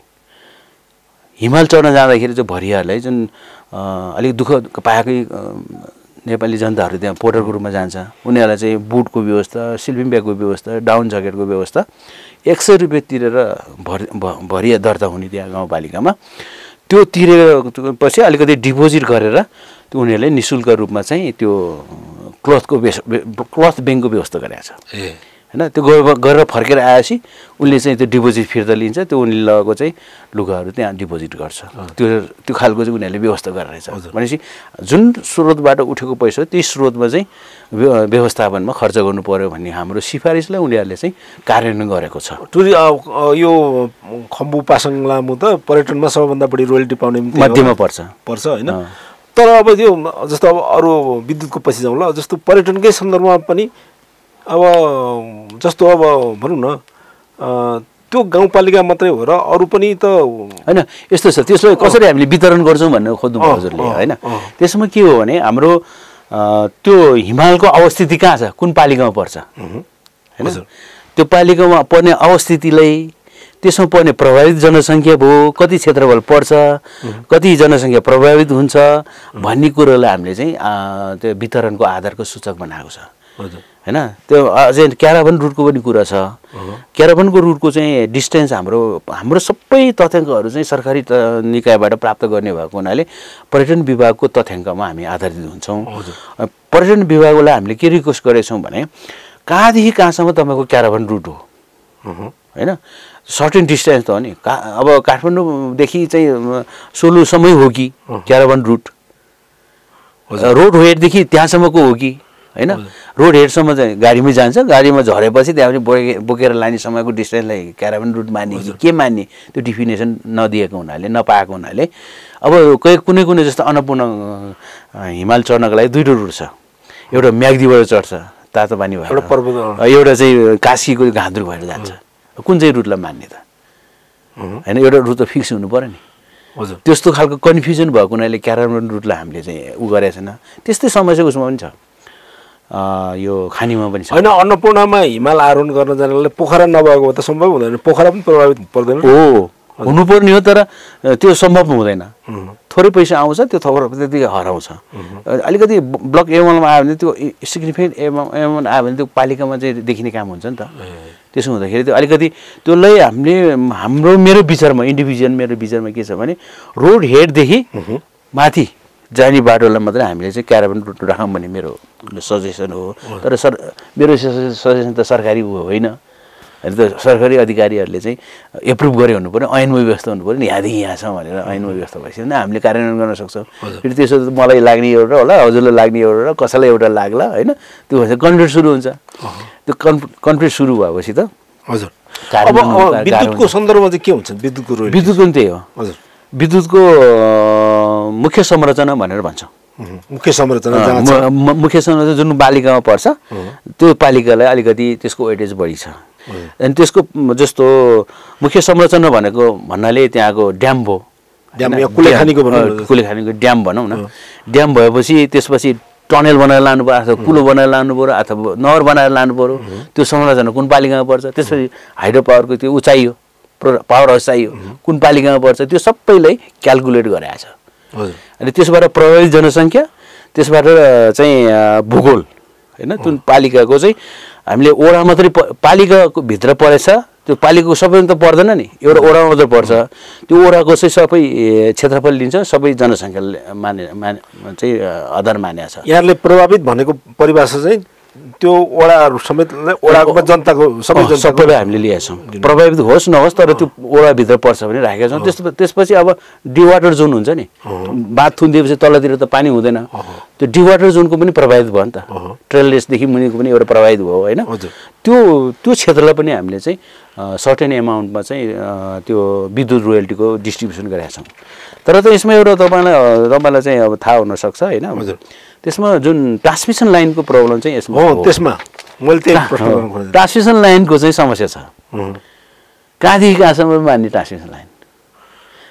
हिमाल चढ्न जाँदाखेरि चाहिँ भरियाहरूलाई जुन अलिक दुःख पाएकै नेपाली जनताहरू त्यहाँ पोर्टरको रूपमा जान्छ उनीहरूलाई चाहिँ बुटको व्यवस्था स्लिपिङ ब्यागको व्यवस्था डाउन ज्याकेटको व्यवस्था एक सय रुपियाँ तिरेर भरि भरिया दर्ता हुने त्यहाँ गाउँपालिकामा त्यो तिरेपछि अलिकति डिपोजिट गरेर त्यो उनीहरूले नि शुल्क रूपमा चाहिँ त्यो क्लथको क्लथ ब्याङ्कको व्यवस्था गरेको छ होइन त्यो गरेर फर्केर आएपछि उसले चाहिँ त्यो डिपोजिट फिर्ता लिन्छ त्यो उनले लगेको चाहिँ लुगाहरू त्यहाँ डिपोजिट गर्छ त्यो त्यो खालको चाहिँ उनीहरूले व्यवस्था गरेर रहेछ भनेपछि जुन स्रोतबाट उठेको पैसा त्यही स्रोतमा चाहिँ व्यवस्थापनमा खर्च गर्नु पर्यो भन्ने हाम्रो सिफारिसलाई उनीहरूले चाहिँ कार्यान्वयन गरेको छ टुरि यो खम्बु पासाङ लामो त पर्यटनमा सबैभन्दा बढी रोयल्टी पाउने मध्यमा पर्छ पर्छ होइन तर अब त्यो जस्तो अब अरू विद्युतको पछि जाउँ ल जस्तो पर्यटनकै सन्दर्भमा पनि अब जस्तो अब भनौँ न त्यो गाउँपालिका मात्रै हो र अरू पनि त होइन यस्तो छ त्यसलाई कसरी हामीले वितरण गर्छौँ भन्ने खोज्नु हजुरले होइन त्यसमा के हो भने हाम्रो त्यो हिमालको अवस्थिति कहाँ छ कुन पालिकामा पर्छ होइन त्यो पालिकामा पर्ने अवस्थितिलाई त्यसमा पर्ने प्रभावित जनसङ्ख्या भयो कति क्षेत्रफल पर्छ कति जनसङ्ख्या प्रभावित हुन्छ भन्ने कुरोलाई हामीले चाहिँ त्यो वितरणको आधारको सूचक बनाएको छ होइन त्यो अझै क्याराभन रुटको पनि कुरा छ क्याराभनको रुटको चाहिँ डिस्टेन्स हाम्रो हाम्रो सबै तथ्याङ्कहरू चाहिँ सरकारी निकायबाट प्राप्त गर्ने भएको हुनाले पर्यटन विभागको तथ्याङ्कमा हामी आधारित हुन्छौँ पर्यटन विभागलाई हामीले के रिक्वेस्ट गरेछौँ भने कहाँदेखि कहाँसम्म तपाईँको क्याराभन रुट हो होइन सर्टेन डिस्टेन्स त हो नि अब काठमाडौँदेखि चाहिँ सोलुसम्मै हो कि क्याराभन रुट रोड हेडदेखि त्यहाँसम्मको हो कि होइन रोड हेडसम्म चाहिँ गाडीमै जान्छ गाडीमा झरेपछि त्यहाँ पनि बोके बोकेर लाने समयको डिस्टेन्सलाई क्याराभन रुट मान्ने कि के मान्ने त्यो डिफिनेसन नदिएको हुनाले नपाएको हुनाले अब कोही कुनै कुनै जस्तो अन्नपूर्ण हिमाल चढ्नको लागि दुईवटा रुट छ एउटा म्याग्दीबाट चढ्छ तातो पानी भएर एउटा चाहिँ काशीको घाँद्रु भएर जान्छ कुन चाहिँ रुटलाई मान्ने त होइन एउटा रुट त फिक्स हुनु पर्यो नि हजुर त्यस्तो खालको कन्फ्युजन भएको हुनाले क्याराभन रुटलाई हामीले चाहिँ उ गरेको छैन त्यस्तै समस्या उसमा पनि छ यो खानीमा पनि छ होइन अन्नपूर्णमा हिमाल आरोहण गर्न जानेलाई पोखरा नभएको त सम्भव हुँदैन पोखरा पनि प्रभावित पर्दैन हो हुनुपर्ने हो तर त्यो सम्भव हुँदैन थोरै पैसा आउँछ त्यो थोरै त्यति हराउँछ अलिकति ब्लक एमनमा आयो भने त्यो सिग्निफिकेन्ट एम एममा आयो भने त्यो पालिकामा चाहिँ देखिने काम हुन्छ नि त त्यसो हुँदाखेरि त्यो अलिकति त्यसलाई हामीले हाम्रो मेरो विचारमा इन्डिभिजुअल मेरो विचारमा के छ भने रोड हेडदेखि माथि जाने बाटोलाई मात्रै हामीले चाहिँ क्याराभन रुट राखौँ भन्ने मेरो सजेसन हो तर सर मेरो सजेसन त सरकारी होइन होइन त सरकारी अधिकारीहरूले चाहिँ एप्रुभ गरे हुनु पऱ्यो ऐनमा व्यवस्था हुनु पऱ्यो नि यहाँदेखि यहाँसम्म भनेर ऐनमा व्यवस्था भएपछि नै हामीले कार्यान्वयन गर्न सक्छौँ फेरि त्यसो त मलाई लाग्ने एउटा होला हजुरलाई लाग्ने एउटा कसैलाई एउटा लाग्ला होइन त्यो भएपछि कन्फ्लिक्ट सुरु हुन्छ त्यो कन् कन्फ्लिक्ट सुरु भएपछि त हजुर अब विद्युतको सन्दर्भमा चाहिँ के हुन्छ विद्युतको रोल विद्युतको पनि त्यही हो हजुर विद्युतको मुख्य संरचना भनेर भन्छौँ मुख्य संरचना मुख्य संरचना जुन पालिकामा पर्छ त्यो पालिकालाई अलिकति त्यसको वेटेज बढी छ अनि त्यसको जस्तो मुख्य संरचना भनेको भन्नाले त्यहाँको ड्याम भयो ड्याम कुलेखानीको कुलेखानीको ड्याम भनौँ न ड्याम भएपछि त्यसपछि टनेल बनाएर लानु पर्यो अथवा कुलो बनाएर लानु पऱ्यो अथवा नहर बनाएर लानु पऱ्यो त्यो संरचना कुन पालिकामा पर्छ त्यसपछि हाइड्रो पावरको त्यो उचाइ हो पावर हाउस चाहियो कुन पालिकामा पर्छ त्यो सबैलाई क्यालकुलेट गराएको छ अनि त्यसबाट प्रभावित जनसङ्ख्या त्यसबाट चाहिँ भूगोल होइन जुन पालिकाको चाहिँ हामीले ओडा मात्रै पालिकाको भित्र परेछ त्यो पालिकाको सबै त पर्दैन नि एउटा ओडामा मात्रै पर्छ त्यो ओडाको चाहिँ सबै क्षेत्रफल लिन्छ सबै जनसङ्ख्या माने माने चाहिँ आधार मानेको छ यहाँले प्रभावित भनेको परिभाषा चाहिँ त्यो ओडाहरू समेत ओडाको जनताको सबै सबैलाई हामीले लिएका छौँ प्रभावित होस् नहोस् तर त्यो ओडाभित्र पर्छ भने राखेका छौँ त्यस त्यसपछि अब डिवाटर जोन हुन्छ नि बाँध थुनिदिएपछि तलतिर त पानी हुँदैन त्यो डिवाटर जोनको पनि प्रभावित भयो नि त ट्रेललेसदेखि मुनिको पनि एउटा प्रभावित भयो होइन त्यो त्यो क्षेत्रलाई पनि हामीले चाहिँ सर्टेन एमाउन्टमा चाहिँ त्यो विद्युत रोयल्टीको डिस्ट्रिब्युसन गरेका छौँ तर त यसमा एउटा तपाईँलाई तपाईँलाई चाहिँ अब थाहा हुनसक्छ होइन त्यसमा जुन ट्रान्समिसन लाइनको प्रब्लम चाहिँ यसमा हो त्यसमा मैले त्यही प्रश्न गर्नु ट्रान्समिसन लाइनको चाहिँ समस्या छ कहाँदेखि कहाँसम्म मान्ने ट्रान्समिसन लाइन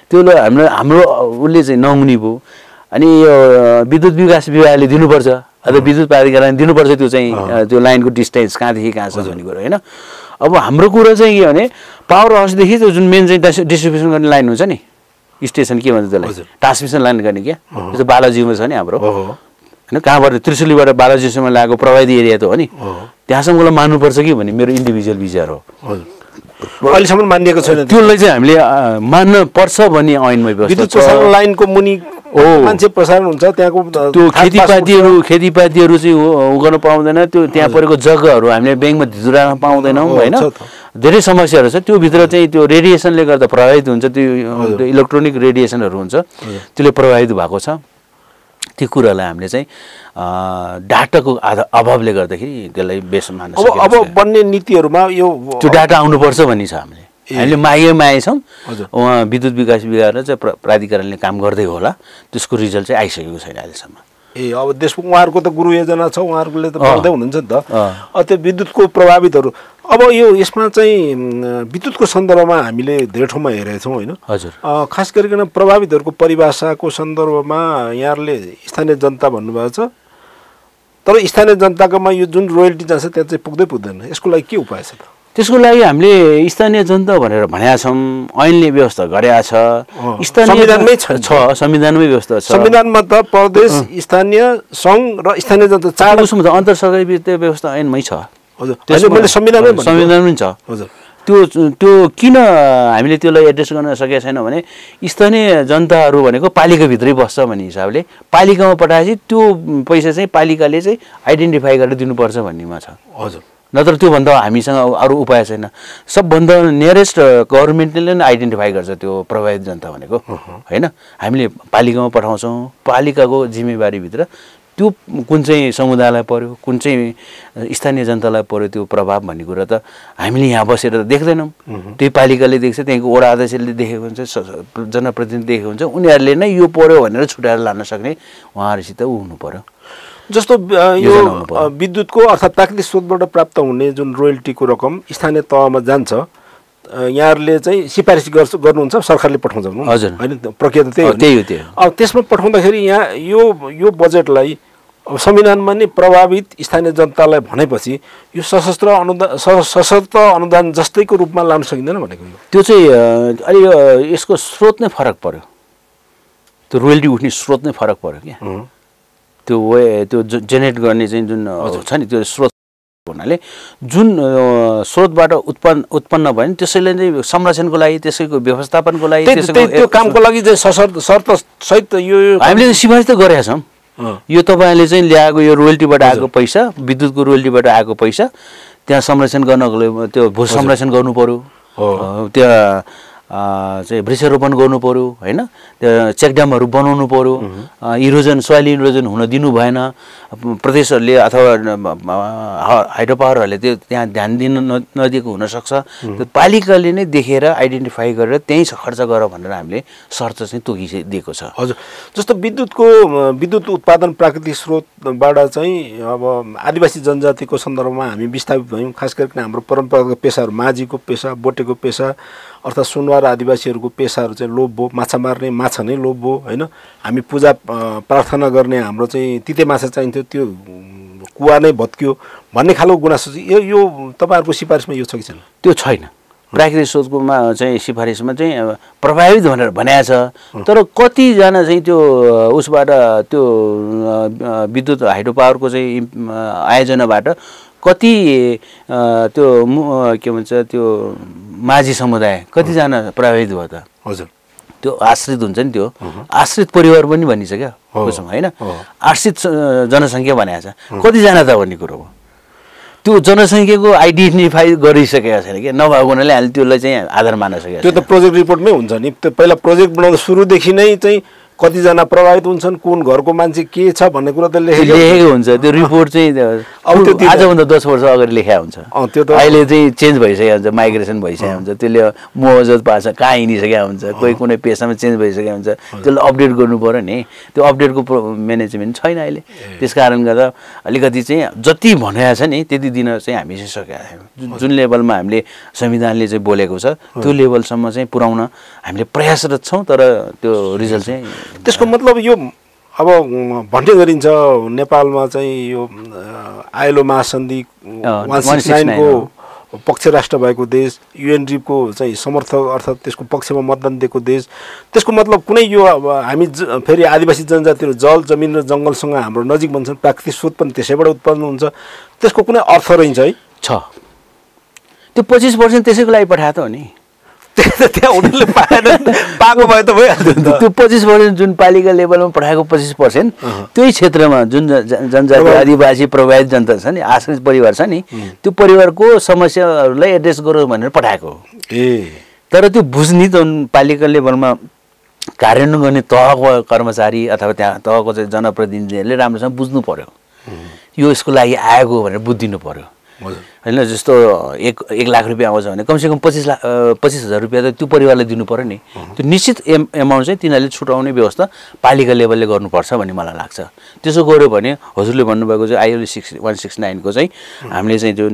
त्यो हाम्रो हाम्रो उसले चाहिँ नहुने भयो। अनि यो विद्युत विकास विभागले दिनुपर्छ अथवा विद्युत प्राधिकरणले दिनुपर्छ त्यो चाहिँ त्यो लाइनको डिस्टेन्स कहाँदेखि कहाँ छ भन्ने कुरो होइन। अब हाम्रो कुरो चाहिँ के भने पावर हाउसदेखि त्यो जुन मेन चाहिँ डिस्ट्रिब्युसन गर्ने लाइन हुन्छ नि स्टेसन के भन्छ त्यसलाई ट्रान्समिसन लाइन गर्ने क्या त्यो बालाजीमा छ नि हाम्रो होइन कहाँबाट त्रिशुलीबाट बालाजीसम्म लागेको प्रभावित एरिया त हो नि त्यहाँसम्मलाई मान्नुपर्छ कि भन्ने मेरो इन्डिभिजुअल विचार हो। अहिलेसम्म मानिएको छैन त्यसलाई चाहिँ हामीले मान्न पर्छ भन्ने ऐनमा व्यवस्था लाइनको मुनि मान्छे प्रसारण हुन्छ त्यहाँको त्यो खेतीपातीहरू खेतीपातीहरू चाहिँ उ गर्न पाउँदैन त्यो त्यहाँ परेको जग्गाहरू हामीले ब्याङ्कमा धिजुराख्न पाउँदैनौँ होइन धेरै समस्याहरू छ। त्यो भित्र चाहिँ त्यो रेडिएसनले गर्दा प्रभावित हुन्छ त्यो इलेक्ट्रोनिक रेडिएसनहरू हुन्छ त्यसले प्रभावित भएको छ। त्यो कुरालाई हामीले चाहिँ डाटाको अभावले गर्दाखेरि त्यसलाई बेस मान्न सकिन्छ। अब बन्ने नीतिहरूमा यो त्यो डाटा आउनुपर्छ भन्ने छ हामीले हामीले मागे मागेछौँ उहाँ विद्युत विकास विभाग र चाहिँ प्राधिकरणले काम गर्दै होला त्यसको रिजल्ट चाहिँ आइसकेको छैन अहिलेसम्म। ए अब देशको उहाँहरूको त गुरु योजना छ उहाँहरूले त पढ्दै हुनुहुन्छ नि त त्यो विद्युतको प्रभावितहरू। अब यो यसमा चाहिँ विद्युतको सन्दर्भमा हामीले धेरै ठाउँमा हेरेका छौँ होइन हजुर खास गरिकन प्रभावितहरूको परिभाषाको सन्दर्भमा यहाँहरूले स्थानीय जनता भन्नुभएको छ तर स्थानीय जनताकोमा यो जुन रोयल्टी जान्छ त्यहाँ चाहिँ पुग्दै पुग्दैन यसको लागि के उपाय छ त? त्यसको लागि हामीले स्थानीय जनता भनेर भनेका छौँ ऐनले व्यवस्था गरेका छ संविधानमै छ संविधानमै व्यवस्था छ। संविधानमा त प्रदेश स्थानीय सङ्घ र स्थानीय जनता चार उसमा त अन्तर सरकारी वित्तीय व्यवस्था ऐनमै छ। हजुर मैले संविधानमै संविधानमै छ। हजुर त्यो त्यो किन हामीले त्यसलाई एड्रेस गर्न सकेका छैन भने स्थानीय जनताहरू भनेको पालिकाभित्रै बस्छ भन्ने हिसाबले पालिकामा पठाएपछि त्यो पैसा चाहिँ पालिकाले चाहिँ आइडेन्टिफाई गरेर दिनुपर्छ भन्नेमा छ। हजुर नत्र त्योभन्दा हामीसँग अरू उपाय छैन। सबभन्दा नियरेस्ट गभर्मेन्टले नै आइडेन्टिफाई गर्छ त्यो प्रभावित जनता भनेको होइन। हामीले पालिकामा पठाउँछौँ पालिकाको जिम्मेवारीभित्र त्यो कुन चाहिँ समुदायलाई पर्यो कुन चाहिँ स्थानीय जनतालाई पर्यो त्यो प्रभाव भन्ने कुरा त हामीले यहाँ बसेर त देख्दैनौँ। त्यही पालिकाले देख्छ त्यहाँको वडा अध्यक्षले देखेको हुन्छ जनप्रतिनिधि देखेको हुन्छ उनीहरूले नै यो पर्यो भनेर छुट्याएर लान सक्ने उहाँहरूसित ऊ हुनु पर्यो। जस्तो यो विद्युतको अर्थात् प्राकृतिक स्रोतबाट प्राप्त हुने जुन रोयल्टीको रकम स्थानीय तहमा जान्छ यहाँहरूले चाहिँ सिफारिस गर्छ गर्नुहुन्छ सरकारले पठाउँछ हजुर होइन प्रक्रिया त त्यही हो त्यही हो त्यही अब त्यसमा पठाउँदाखेरि यहाँ यो यो बजेटलाई अब संविधानमा नै प्रभावित स्थानीय जनतालाई भनेपछि यो सशस्त्र अनुदान सशस्त्र अनुदान जस्तैको रूपमा लान सकिँदैन भनेको यो त्यो चाहिँ अलि यसको स्रोत नै फरक पर्यो त्यो रोयल्टी उठ्ने स्रोत नै फरक पर्यो क्या त्यो वे त्यो जेनेरेट गर्ने चाहिँ जुन छ नि त्यो स्रोत हुनाले जुन स्रोतबाट उत्पन्न उत्पन्न भयो नि त्यसैले चाहिँ संरक्षणको लागि त्यसैको व्यवस्थापनको लागि त्यसैको त्यो कामको लागि चाहिँ सशर्त शर्त सहित यो हामीले सिफारिस त गरेका छौँ। यो तपाईँले चाहिँ ल्याएको यो रोयल्टीबाट आएको पैसा विद्युतको रोयल्टीबाट आएको पैसा त्यहाँ संरक्षण गर्नको त्यो भू संरक्षण गर्नु पर्यो त्यहाँ चाहिँ वृक्षारोपण गर्नु पर्यो होइन त्यो चेकड्यामहरू बनाउनु पर्यो इरोजन सोइल इरोजन हुन दिनु भएन प्रदेशहरूले अथवा हाइड्रो पावरहरूले त्यो त्यहाँ ध्यान दिन नदिएको हुनसक्छ त्यो पालिकाले नै देखेर आइडेन्टिफाई गरेर त्यहीँ खर्च गर भनेर हामीले शर्त चाहिँ तोकिदिएको छ। हजुर जस्तो विद्युतको विद्युत उत्पादन प्राकृतिक स्रोतबाट चाहिँ अब आदिवासी जनजातिको सन्दर्भमा हामी विस्थापित भयौँ खास गरिकन हाम्रो परम्परागत पेसाहरू माझीको पेसा बोटेको पेसा अर्थात् सुनवार आदिवासीहरूको पेसाहरू चाहिँ लोप भयो माछा मार्ने माछा नै लोप भयो होइन हामी पूजा प्रार्थना गर्ने हाम्रो चाहिँ तिते माछा चाहिन्थ्यो त्यो कुवा नै भत्कियो भन्ने खालको गुनासो यो यो तपाईँहरूको सिफारिसमा यो छ कि छैन? त्यो छैन। प्राकृतिक स्रोतकोमा चाहिँ सिफारिसमा चाहिँ प्रभावित भनेर भनेको छ तर कतिजना चाहिँ त्यो उसबाट त्यो विद्युत हाइड्रो पावरको चाहिँ आयोजनाबाट कति त्यो के भन्छ त्यो माझी समुदाय कतिजना प्रभावित भयो त? हजुर त्यो आश्रित हुन्छ नि त्यो आश्रित परिवार पनि भनिन्छ क्या उसमा होइन आश्रित जनसङ्ख्या भनेको छ कतिजना त भन्ने कुरो हो। त्यो जनसङ्ख्याको आइडेन्टिफाई गरिसकेको छैन क्या नभएको हुनाले हामीले त्यसलाई चाहिँ आधार मान्न सकेको त्यो त प्रोजेक्ट रिपोर्टमै हुन्छ नि त्यो पहिला प्रोजेक्ट बनाउँदा सुरुदेखि नै चाहिँ कतिजना प्रभावित हुन्छन् कुन घरको मान्छे के छ भन्ने कुरा त लेखेको लेखेको हुन्छ त्यो रिपोर्ट चाहिँ अब त्यो आजभन्दा दस वर्ष अगाडि लेखा हुन्छ अहिले चाहिँ चेन्ज भइसकेको हुन्छ माइग्रेसन भइसकेको हुन्छ त्यसले मोहजत पार्छ कहाँ हिँडिसकेको हुन्छ कोही कुनै पेसामा चेन्ज भइसकेको हुन्छ त्यसलाई अपडेट गर्नु पऱ्यो नि त्यो अपडेटको म्यानेजमेन्ट छैन अहिले त्यस कारण गर्दा अलिकति चाहिँ जति भनेको छ नि त्यति दिन चाहिँ हामी चाहिँ सकेका थियौँ जुन लेभलमा हामीले संविधानले चाहिँ बोलेको छ त्यो लेभलसम्म चाहिँ पुर्याउन हामीले प्रयासरत छौँ तर त्यो रिजल्ट चाहिँ त्यसको मतलब यो अब भन्ने गरिन्छ नेपालमा चाहिँ यो आइएलओ महासन्धि वान सिक्स नाइनको पक्ष राष्ट्र भएको देश युएनड्रिपको चाहिँ समर्थक अर्थात् त्यसको पक्षमा मतदान दिएको देश त्यसको मतलब कुनै यो अब हामी फेरि आदिवासी जनजातिहरू जल जमिन र जङ्गलसँग हाम्रो नजिक बन्छन् प्राकृतिक स्रोत पनि त्यसैबाट उत्पन्न हुन्छ त्यसको कुनै अर्थ रहन्छ है छ त्यो पच्चिस पर्सेन्ट त्यसैको लागि पठाएको त हो नि त्यहाँ उनीहरूले पाएन पाएको भए त भइहाल्थ्यो त्यो पच्चिस पर्सेन्ट जुन पालिका लेभलमा पठाएको पच्चिस पर्सेन्ट त्यही क्षेत्रमा जुन जनजाति आदिवासी प्रभावित जनता छ नि आश्रित परिवार छ नि त्यो परिवारको समस्याहरूलाई एड्रेस गरोस् भनेर पठाएको ए तर त्यो बुझ्ने त पालिका लेभलमा कार्यान्वयन गर्ने तहको कर्मचारी अथवा त्यहाँ तहको चाहिँ जनप्रतिनिधिहरूले राम्रोसँग बुझ्नु पर्यो यो यसको लागि आएको भनेर बुझिदिनु पर्यो होइन जस्तो एक एक लाख रुपियाँ आउँछ भने कमसेकम पच्चिस लाख पच्चिस हजार रुपियाँ त त्यो परिवारलाई दिनु पऱ्यो नि त्यो निश्चित एम एमाउन्ट चाहिँ तिनीहरूले छुटाउने व्यवस्था पालिका लेभलले गर्नुपर्छ भन्ने मलाई लाग्छ त्यसो गऱ्यो भने हजुरले भन्नुभएको चाहिँ आइएलओ सिक्स वान सिक्स नाइनको चाहिँ हामीले चाहिँ जुन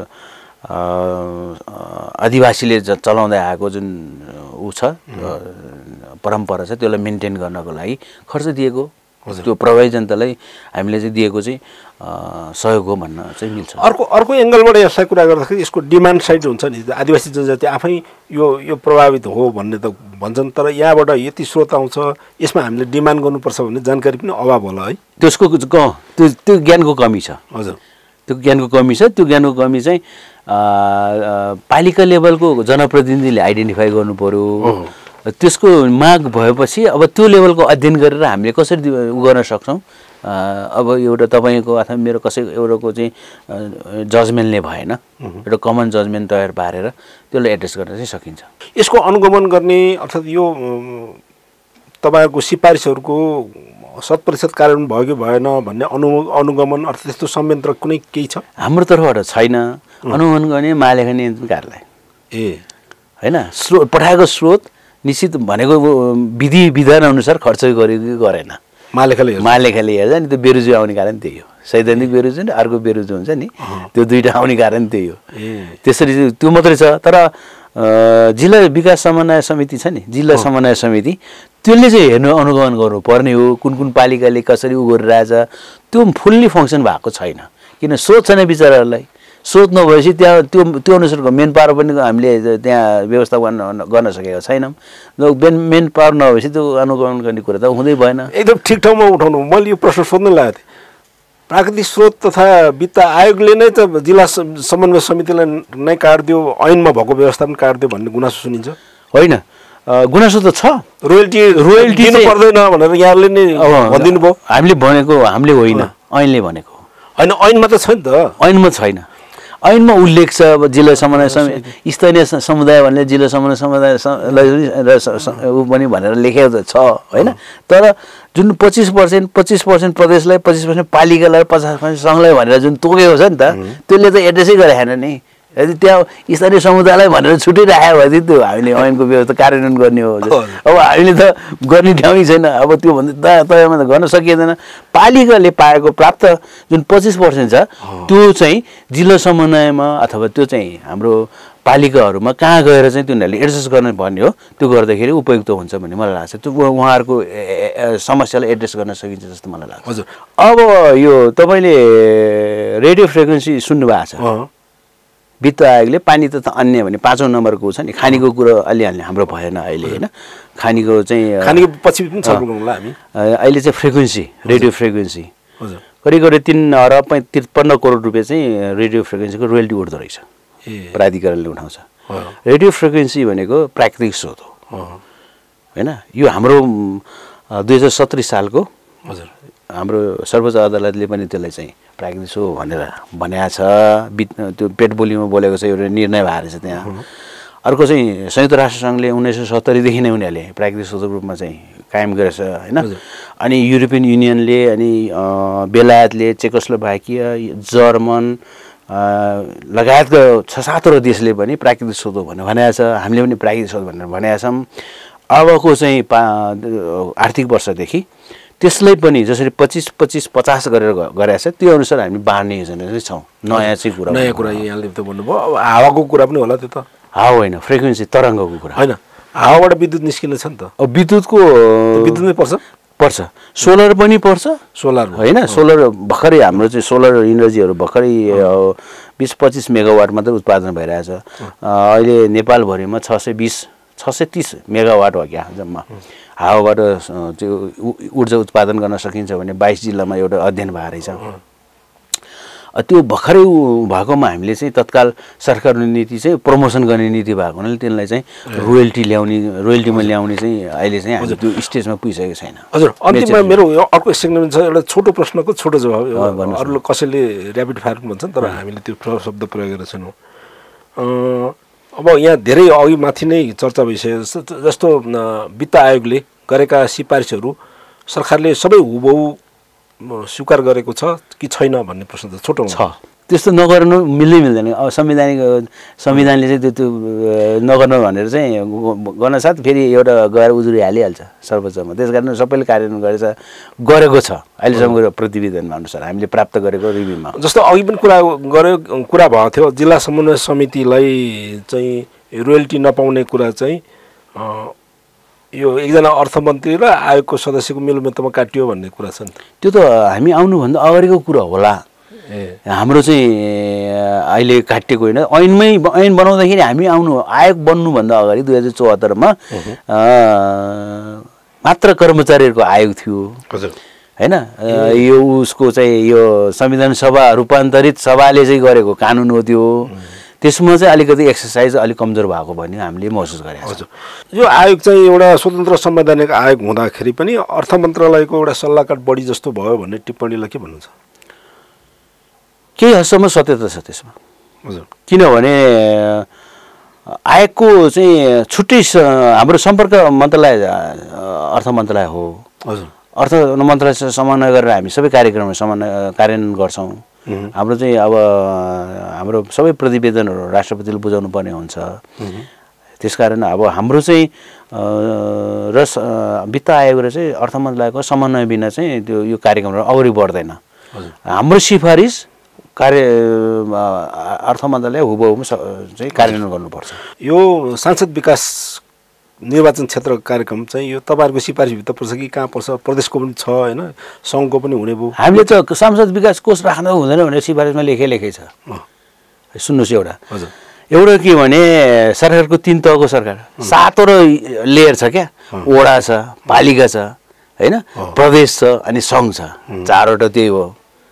आदिवासीले चलाउँदै आएको जुन ऊ छ परम्परा छ त्यसलाई मेन्टेन गर्नको लागि खर्च दिएको त्यो प्रभावित जनतालाई हामीले चाहिँ दिएको चाहिँ सहयोग हो भन्न चाहिँ मिल्छ अर्को अर्को एङ्गलबाट यसलाई कुरा गर्दाखेरि यसको डिमान्ड साइड हुन्छ नि आदिवासी जनजाति आफै यो यो प्रभावित हो भन्ने त भन्छन् तर यहाँबाट यति स्रोत आउँछ यसमा हामीले डिमान्ड गर्नुपर्छ भन्ने जानकारी पनि अभाव होला है त्यसको त्यो त्यो ज्ञानको कमी छ हजुर त्यो ज्ञानको कमी छ त्यो ज्ञानको कमी चाहिँ पालिका लेभलको जनप्रतिनिधिले आइडेन्टिफाई गर्नु पर्यो त्यसको माग भएपछि अब त्यो लेभलको अध्ययन गरेर हामीले कसरी उ गर्न सक्छौँ अब एउटा तपाईँको अथवा मेरो कसै एउटाको चाहिँ जजमेन्टले भएन एउटा कमन जजमेन्ट तयार पारेर त्यसलाई एड्रेस गर्न चाहिँ सकिन्छ यसको अनुगमन गर्ने अर्थात् यो तपाईँहरूको सिफारिसहरूको शत प्रतिशत कार्यान्वयन भयो कि भएन भन्ने अनु अनुगमन अर्थात् त्यस्तो संयन्त्र कुनै केही छ हाम्रो तर्फबाट छैन अनुगमन गर्ने महालेखा नियन्त्रण कार्यालय ए होइन स्रोत पठाएको स्रोत निश्चित भनेको विधि विधान अनुसार खर्च गरेको गरेन महालेखाले महालेखाले हेर्छ नि त्यो बेरुजु आउने कारण त्यही हो सैद्धान्तिक बेरुजु नि अर्को बेरुजु हुन्छ नि त्यो दुईवटा आउने कारण त्यही हो त्यसरी त्यो मात्रै छ तर जिल्ला विकास समन्वय समिति छ नि जिल्ला समन्वय समिति त्यसले चाहिँ हेर्नु अनुगमन गर्नुपर्ने हो कुन कुन पालिकाले कसरी उ गरिरहेछ त्यो फुल्ली फङ्सन भएको छैन किन सोच छैन बिचराहरूलाई सोच नभएपछि त्यहाँ त्यो त्यो अनुसारको मेन पावर पनि हामीले त्यहाँ व्यवस्था गर्न गर्न सकेका छैनौँ मेन मेन पावर नभएपछि त्यो अनुगमन गर्ने कुरा त हुँदै भएन एकदम ठिक ठाउँमा उठाउनु मैले यो प्रश्न सोध्न लागेको थिएँ प्राकृतिक स्रोत तथा वित्त आयोगले नै त जिल्ला समन्वय समितिलाई नै काटिदियो ऐनमा भएको व्यवस्था पनि काटिदियो भन्ने गुनासो सुनिन्छ होइन गुनासो त छ रोयल्टी रोयल्टी दिनु पर्दैन भनेर यहाँले नै भनिदिनु भयो हामीले भनेको हामीले होइन ऐनले भनेको होइन ऐनमा त छैन त ऐनमा छैन ऐनमा उल्लेख छ अब जिल्ला समन्वय समिति स्थानीय समुदाय भनेर जिल्ला समन्वय समुदायलाई ऊ पनि भनेर लेखेको छ होइन तर जुन पच्चिस पर्सेन्ट पच्चिस पर्सेन्ट प्रदेशलाई पच्चिस पर्सेन्ट पालिकालाई पचास पर्सेन्ट सङ्घलाई भनेर जुन तोकेको छ नि त त्यसले त एड्रेसै गरेको छैन नि यदि त्यहाँ स्थानीय समुदायलाई भनेर छुटिराख्यो भने त्यो हामीले ऐनको व्यवस्था कार्यान्वयन गर्ने हो अब हामीले त गर्ने ठाउँै छैन अब त्यो भन्दा तयमा त गर्न सकिँदैन पालिकाले पाएको प्राप्त जुन पच्चिस पर्सेन्ट छ त्यो चाहिँ जिल्ला समन्वयमा अथवा त्यो चाहिँ हाम्रो पालिकाहरूमा कहाँ गएर चाहिँ तिनीहरूले एड्रेस गर्न भन्ने हो त्यो गर्दाखेरि उपयुक्त हुन्छ भन्ने मलाई लाग्छ त्यो उहाँहरूको समस्यालाई एड्रेस गर्न सकिन्छ जस्तो मलाई लाग्छ हजुर अब यो तपाईँले रेडियो फ्रिक्वेन्सी सुन्नुभएको छ वित्त आयोगले पानी तथा अन्य भने पाँचौँ नम्बरको छ नि खानीको कुरो अलिहाल्ने हाम्रो भएन अहिले होइन खानीको चाहिँ खानीको पछि पनि छलफल हामी अहिले चाहिँ फ्रिक्वेन्सी रेडियो फ्रिक्वेन्सी हजुर करिब करिब तिन अरब त्रिपन्न करोड रुपियाँ चाहिँ रेडियो फ्रिक्वेन्सीको रोयल्टी उठ्दो रहेछ प्राधिकरणले उठाउँछ रेडियो फ्रिक्वेन्सी भनेको प्राकृतिक स्रोत हो होइन यो हाम्रो दुई हजार सत्तरी सालको हजुर हाम्रो सर्वोच्च अदालतले पनि त्यसलाई चाहिँ प्राकृतिक स्रोत भनेर भनेको छ बित त्यो पेट बोलीमा बोलेको छ एउटा निर्णय भएको छ त्यहाँ अर्को चाहिँ संयुक्त राष्ट्र सङ्घले उन्नाइस सय सत्तरीदेखि नै उनीहरूले प्राकृतिक स्रोतको रूपमा चाहिँ कायम गरेछ हैन। अनि युरोपियन युनियनले अनि बेलायतले चेकोस्लोभाकिया जर्मन लगायतको छ सातवटा देशले पनि प्राकृतिक स्रोत भनेर भनेको छ। हामीले पनि प्राकृतिक स्रोत भनेर भनेका छौँ। अबको चाहिँ पा आर्थिक वर्षदेखि त्यसलाई पनि जसरी पच्चिस पच्चिस पचास गरेर गरेको छ त्यो अनुसार हामी बाँड्ने योजना चाहिँ छौँ। नयाँ चाहिँ कुरा नयाँ कुरा यहाँले त भन्नुभयो। अब हावाको कुरा पनि होला त्यो त हावा होइन फ्रिक्वेन्सी तरङ्गको कुरा होइन। हावाबाट विद्युत निस्किने छ नि त। अब विद्युतको विद्युतमै पर्छ पर्छ सोलर पनि पर्छ सोलर होइन। सोलर भर्खरै हाम्रो चाहिँ सोलर इनर्जीहरू भर्खरै बिस पच्चिस मेगावाट मात्रै उत्पादन भइरहेछ। अहिले नेपालभरिमा छ सय बिस छ सय तिस मेगावाट हो क्या जम्मा हावाबाट त्यो ऊर्जा उत्पादन गर्न सकिन्छ भने बाइस जिल्लामा एउटा अध्ययन भएको रहेछ। त्यो भर्खरै भएकोमा हामीले चाहिँ तत्काल सरकार नीति चाहिँ प्रमोसन गर्ने नीति भएको हुनाले त्यसलाई चाहिँ रोयल्टी ल्याउने रोयल्टीमा ल्याउने चाहिँ अहिले चाहिँ हामी त्यो स्टेजमा पुगिसकेको छैन। हजुर अन्तिममा मेरो अर्को सेगमेन्ट छ एउटा छोटो प्रश्नको छोटो जवाब। अरूले कसैले ऱ्यापिड फायर भन्छन् तर हामीले त्यो शब्द प्रयोग गरेका छैनौँ। अब यहाँ धेरै अघि माथि नै चर्चा भइसक्यो जस्तो वित्त आयोगले गरेका सिफारिसहरू सरकारले सबै हुबहु स्वीकार गरेको छ कि छैन भन्ने प्रश्न त छोटो छ। त्यस्तो नगर्नु मिल्दै मिल्दैन। अब संवैधानिक संविधानले चाहिँ त्यो त्यो नगर्नु भनेर चाहिँ गर्न साथ फेरि एउटा गएर उजुरी हालिहाल्छ सर्वोच्चमा। त्यस कारण सबैले कार्यान्वयन गरेछ गरेको छ अहिलेसम्मको प्रतिवेदनमा अनुसार हामीले प्राप्त गरेको रिभ्यूमा। जस्तो अघि पनि कुरा गऱ्यो कुरा भएको थियो जिल्ला समन्वय समितिलाई चाहिँ रोयल्टी नपाउने कुरा चाहिँ यो एकजना अर्थमन्त्री र आयोगको सदस्यको मेलमित्रमा काटियो भन्ने कुरा छ नि। त्यो त हामी आउनुभन्दा अगाडिको कुरा होला। हाम्रो चाहिँ अहिले काटिएको होइन। ऐनमै ऐन बनाउँदाखेरि हामी आउनु आयोग बन्नुभन्दा अगाडि दुई हजार चौहत्तरमा मात्र कर्मचारीहरूको आयोग थियो होइन। यो उसको चाहिँ यो संविधान सभा रूपान्तरित सभाले चाहिँ गरेको कानुन हो त्यो। त्यसमा चाहिँ अलिकति एक्सर्साइज अलिक कमजोर भएको भन्ने हामीले महसुस गरेका छौँ। यो आयोग चाहिँ एउटा स्वतन्त्र संवैधानिक आयोग हुँदाखेरि पनि अर्थ मन्त्रालयको एउटा सल्लाहकार बढी जस्तो भयो भन्ने टिप्पणीलाई के भन्नुहुन्छ? केही हदसम्म सत्यता छ त्यसमा। हजुर किनभने आयोगको चाहिँ छुट्टै हाम्रो सम्पर्क मन्त्रालय अर्थ मन्त्रालय हो। हजुर अर्थ मन्त्रालयसँग समन्वय गरेर हामी सबै कार्यक्रमहरू समन्वय कार्यान्वयन गर्छौँ। हाम्रो चाहिँ अब हाम्रो सबै प्रतिवेदनहरू राष्ट्रपतिले बुझाउनु पर्ने हुन्छ। त्यसकारण अब हाम्रो चाहिँ र वित्त आयोग र चाहिँ अर्थ मन्त्रालयको समन्वय बिना चाहिँ त्यो यो कार्यक्रमहरू अगाडि बढ्दैन। हाम्रो सिफारिस कार्य अर्थ मन्त्रालय हुबहु चाहिँ कार्यान्वयन गर्नुपर्छ। यो सांसद विकास निर्वाचन क्षेत्र कार्यक्रम चाहिँ यो तपाईँहरूको सिफारिसभित्र पर्छ कि कहाँ पर्छ? प्रदेशको पनि छ होइन, सङ्घको पनि हुने भयो। हामीले त सांसद विकास कोष राख्न हुँदैन भनेर सिफारिसमा लेखे लेखे छ। सुन्नुहोस् एउटा हजुर एउटा के भने सरकारको तिन तहको सरकार सातवटा लेयर छ क्या। वडा छ, पालिका छ होइन, प्रदेश छ अनि सङ्घ छ। चारवटा त्यही हो।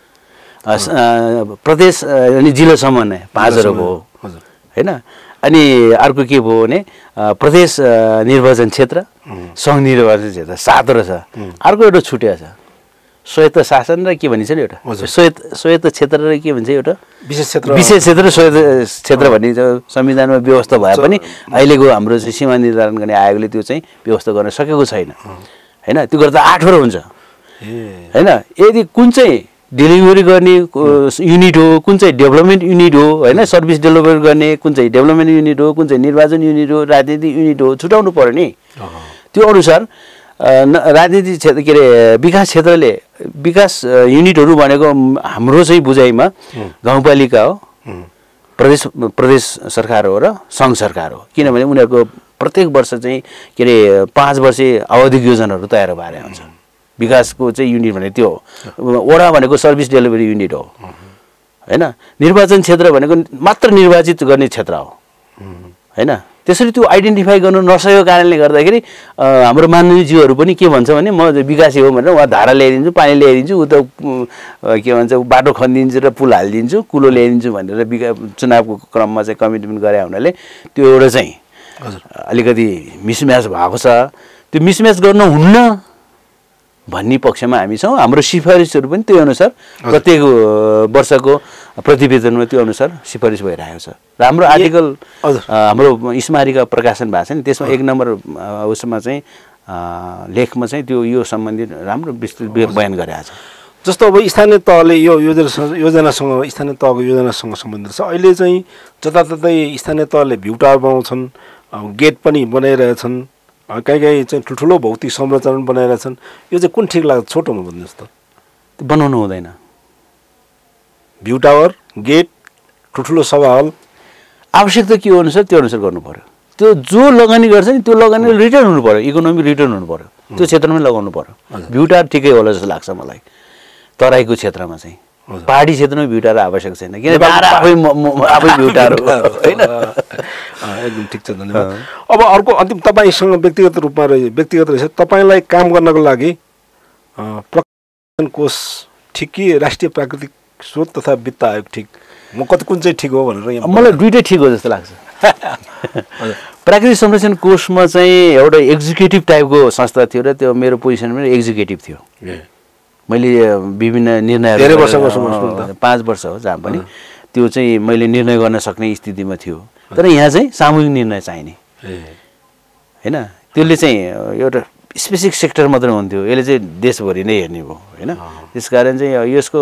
प्रदेश अनि जिल्ला समन्वय पाँचवटा भयो होइन। अनि अर्को के भयो भने प्रदेश निर्वाचन क्षेत्र, सङ्घ निर्वाचन क्षेत्र सातवटा छ। अर्को एउटा छुट्या छ स्वायत्त शासन र के भनिन्छ नि एउटा स्वायत्त स्वायत्त क्षेत्र र के भन्छ एउटा विशेष क्षेत्र। विशेष क्षेत्र स्वायत्त क्षेत्र भनिन्छ। संविधानमा व्यवस्था भए पनि अहिलेको हाम्रो चाहिँ सीमा निर्धारण गर्ने आयोगले त्यो चाहिँ व्यवस्था गर्न सकेको छैन होइन। त्यो गर्दा आठवटा हुन्छ होइन। यदि कुन चाहिँ डेलिभरी गर्ने युनिट हो, कुन चाहिँ डेभलपमेन्ट युनिट हो होइन, सर्भिस डेलिभरी गर्ने कुन चाहिँ डेभलपमेन्ट युनिट हो, कुन चाहिँ निर्वाचन युनिट हो, राजनीतिक युनिट हो, छुटाउनु पर्यो नि। त्यो अनुसार राजनीतिक क्षेत्र के अरे विकास क्षेत्रले विकास युनिटहरू भनेको हाम्रो चाहिँ बुझाइमा गाउँपालिका हो, प्रदेश प्रदेश सरकार हो र सङ्घ सरकार हो। किनभने उनीहरूको प्रत्येक वर्ष चाहिँ के अरे पाँच वर्षे आवधिक योजनाहरू तयार भएर हुन्छ। विकासको चाहिँ युनिट भने त्यो हो। वडा भनेको सर्भिस डेलिभरी युनिट हो होइन। निर्वाचन क्षेत्र भनेको मात्र निर्वाचित गर्ने क्षेत्र हो होइन। त्यसरी त्यो आइडेन्टिफाई गर्नु नसकेको कारणले गर्दाखेरि हाम्रो माननीय जीवहरू पनि के भन्छ भने म विकासी हो भनेर उहाँ धारा ल्याइदिन्छु, पानी ल्याइदिन्छु, उता के भन्छ बाटो खनिदिन्छु र पुल हालिदिन्छु, कुलो ल्याइदिन्छु भनेर विका चुनावको क्रममा चाहिँ कमिटमेन्ट गरे हुनाले त्यो एउटा चाहिँ अलिकति मिसम्याच भएको छ। त्यो मिसम्याच गर्नुहुन्न भन्ने पक्षमा हामी छौँ। हाम्रो सिफारिसहरू पनि त्यो अनुसार प्रत्येक वर्षको प्रतिवेदनमा त्यो अनुसार सिफारिस भइरहेको छ। र हाम्रो आर्टिकल हाम्रो स्मारिका प्रकाशन भएको छ नि, त्यसमा एक नम्बर उसमा चाहिँ लेखमा चाहिँ त्यो यो सम्बन्धित राम्रो विस्तृत बयान गरेको छ। जस्तो अब स्थानीय तहले यो योजना योजनासँग स्थानीय तहको योजनासँग सम्बन्धित छ। अहिले चाहिँ जताततै स्थानीय तहले भ्यू टावर बनाउँछन्, गेट पनि बनाइरहेछन्, कहीँ कहीँ चाहिँ ठुल्ठुलो भौतिक संरचना बनाइरहेछन्। यो चाहिँ कुन ठिक लाग्छ? छोटोमा भन्नुहोस् त। बनाउनु हुँदैन। भ्यू टावर, गेट, ठुल्ठुलो सभा हल, आवश्यकता के हो अनुसार त्यो अनुसार गर्नु पर्यो। त्यो जो लगानी गर्छ नि त्यो लगानी रिटर्न हुनु पर्यो, इकोनोमिक रिटर्न हुनु पर्यो, त्यो क्षेत्रमा लगाउनु पर्यो। भ्यू टावर ठिकै होला जस्तो लाग्छ मलाई तराईको क्षेत्रमा चाहिँ। पहाडी क्षेत्रमा भ्यू टावर आवश्यक छैन, किन आफै आफै भ्यू टावर हो होइन। एकदम ठिक छ, धन्यवाद। अब अर्को अन्तिम तपाईँसँग व्यक्तिगत रूपमा रहे व्यक्तिगत रहेछ तपाईँलाई काम गर्नको लागि प्रकाशन कोष ठिक कि राष्ट्रिय प्राकृतिक स्रोत तथा वित्त आयोग ठिक? म कति कुन चाहिँ ठिक हो भनेर मलाई दुइटै ठिक हो जस्तो लाग्छ। प्राकृतिक संरक्षण कोषमा चाहिँ एउटा एक्जिक्युटिभ टाइपको संस्था थियो र त्यो मेरो पोजिसन पनि एक्जिक्युटिभ थियो। मैले विभिन्न निर्णयहरू धेरै वर्ष वर्ष पाँच वर्ष हो जहाँ पनि त्यो चाहिँ मैले निर्णय गर्न सक्ने स्थितिमा थियो। तर यहाँ चाहिँ सामूहिक निर्णय चाहिने होइन। त्यसले चाहिँ एउटा स्पेसिफिक सेक्टर मात्रै हुन्थ्यो, यसले चाहिँ देशभरि नै हेर्ने भयो होइन। त्यस कारण चाहिँ यसको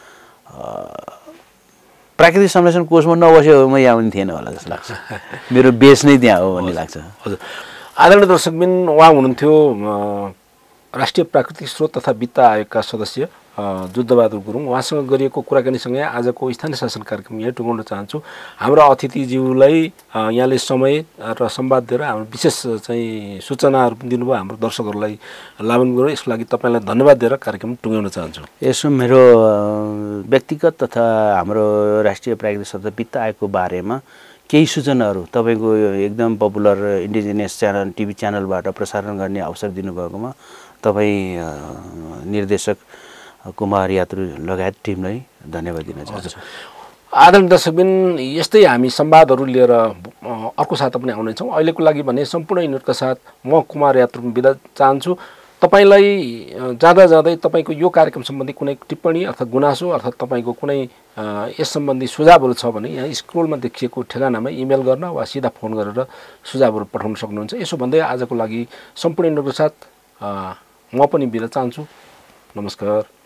प्राकृतिक संरक्षण कोषमा नबस्यो म यहाँ पनि थिएन होला जस्तो लाग्छ। मेरो बेस नै त्यहाँ हो भन्ने लाग्छ। हजुर, आदरणीय दर्शकबिन, उहाँ हुनुहुन्थ्यो राष्ट्रिय प्राकृतिक स्रोत तथा वित्त आयोगका सदस्य जुद्ध बहादुर गुरुङ। उहाँसँग गरिएको कुराकानीसँगै आजको स्थानीय शासन कार्यक्रम यहाँ टुङ्गाउन चाहन्छु। हाम्रो अतिथिज्यूलाई यहाँले समय र संवाद दिएर हाम्रो विशेष चाहिँ सूचनाहरू पनि दिनुभयो, हाम्रो दर्शकहरूलाई लाभन गऱ्यो। यसको लागि तपाईँलाई धन्यवाद दिएर कार्यक्रम टुङ्गाउन चाहन्छु। यसो मेरो व्यक्तिगत तथा हाम्रो राष्ट्रिय प्राकृतिक स्रोत वित्त आयोगको बारेमा केही सूचनाहरू तपाईँको एकदम पपुलर इन्डिजिनियस च्यानल टिभी च्यानलबाट प्रसारण गर्ने अवसर दिनुभएकोमा तपाईँ निर्देशक कुमार यात्रु लगायत टिमलाई धन्यवाद दिन चाहन्छु। आदरणीय दर्शकबिन, यस्तै हामी संवादहरू लिएर अर्को साता पनि आउनेछौँ। अहिलेको लागि भने सम्पूर्ण युनिटका साथ म कुमार यात्रु बिदा चाहन्छु। तपाईँलाई जाँदा जाँदै तपाईँको यो कार्यक्रम सम्बन्धी कुनै टिप्पणी अथवा गुनासो अर्थात् तपाईँको कुनै यस सम्बन्धी सुझावहरू छ भने यहाँ स्क्रोलमा देखिएको ठेगानामा इमेल गर्न वा सिधा फोन गरेर सुझावहरू पठाउन सक्नुहुन्छ। यसो भन्दै आजको लागि सम्पूर्ण युनिटको साथ म पनि बिदा चाहन्छु। नमस्कार।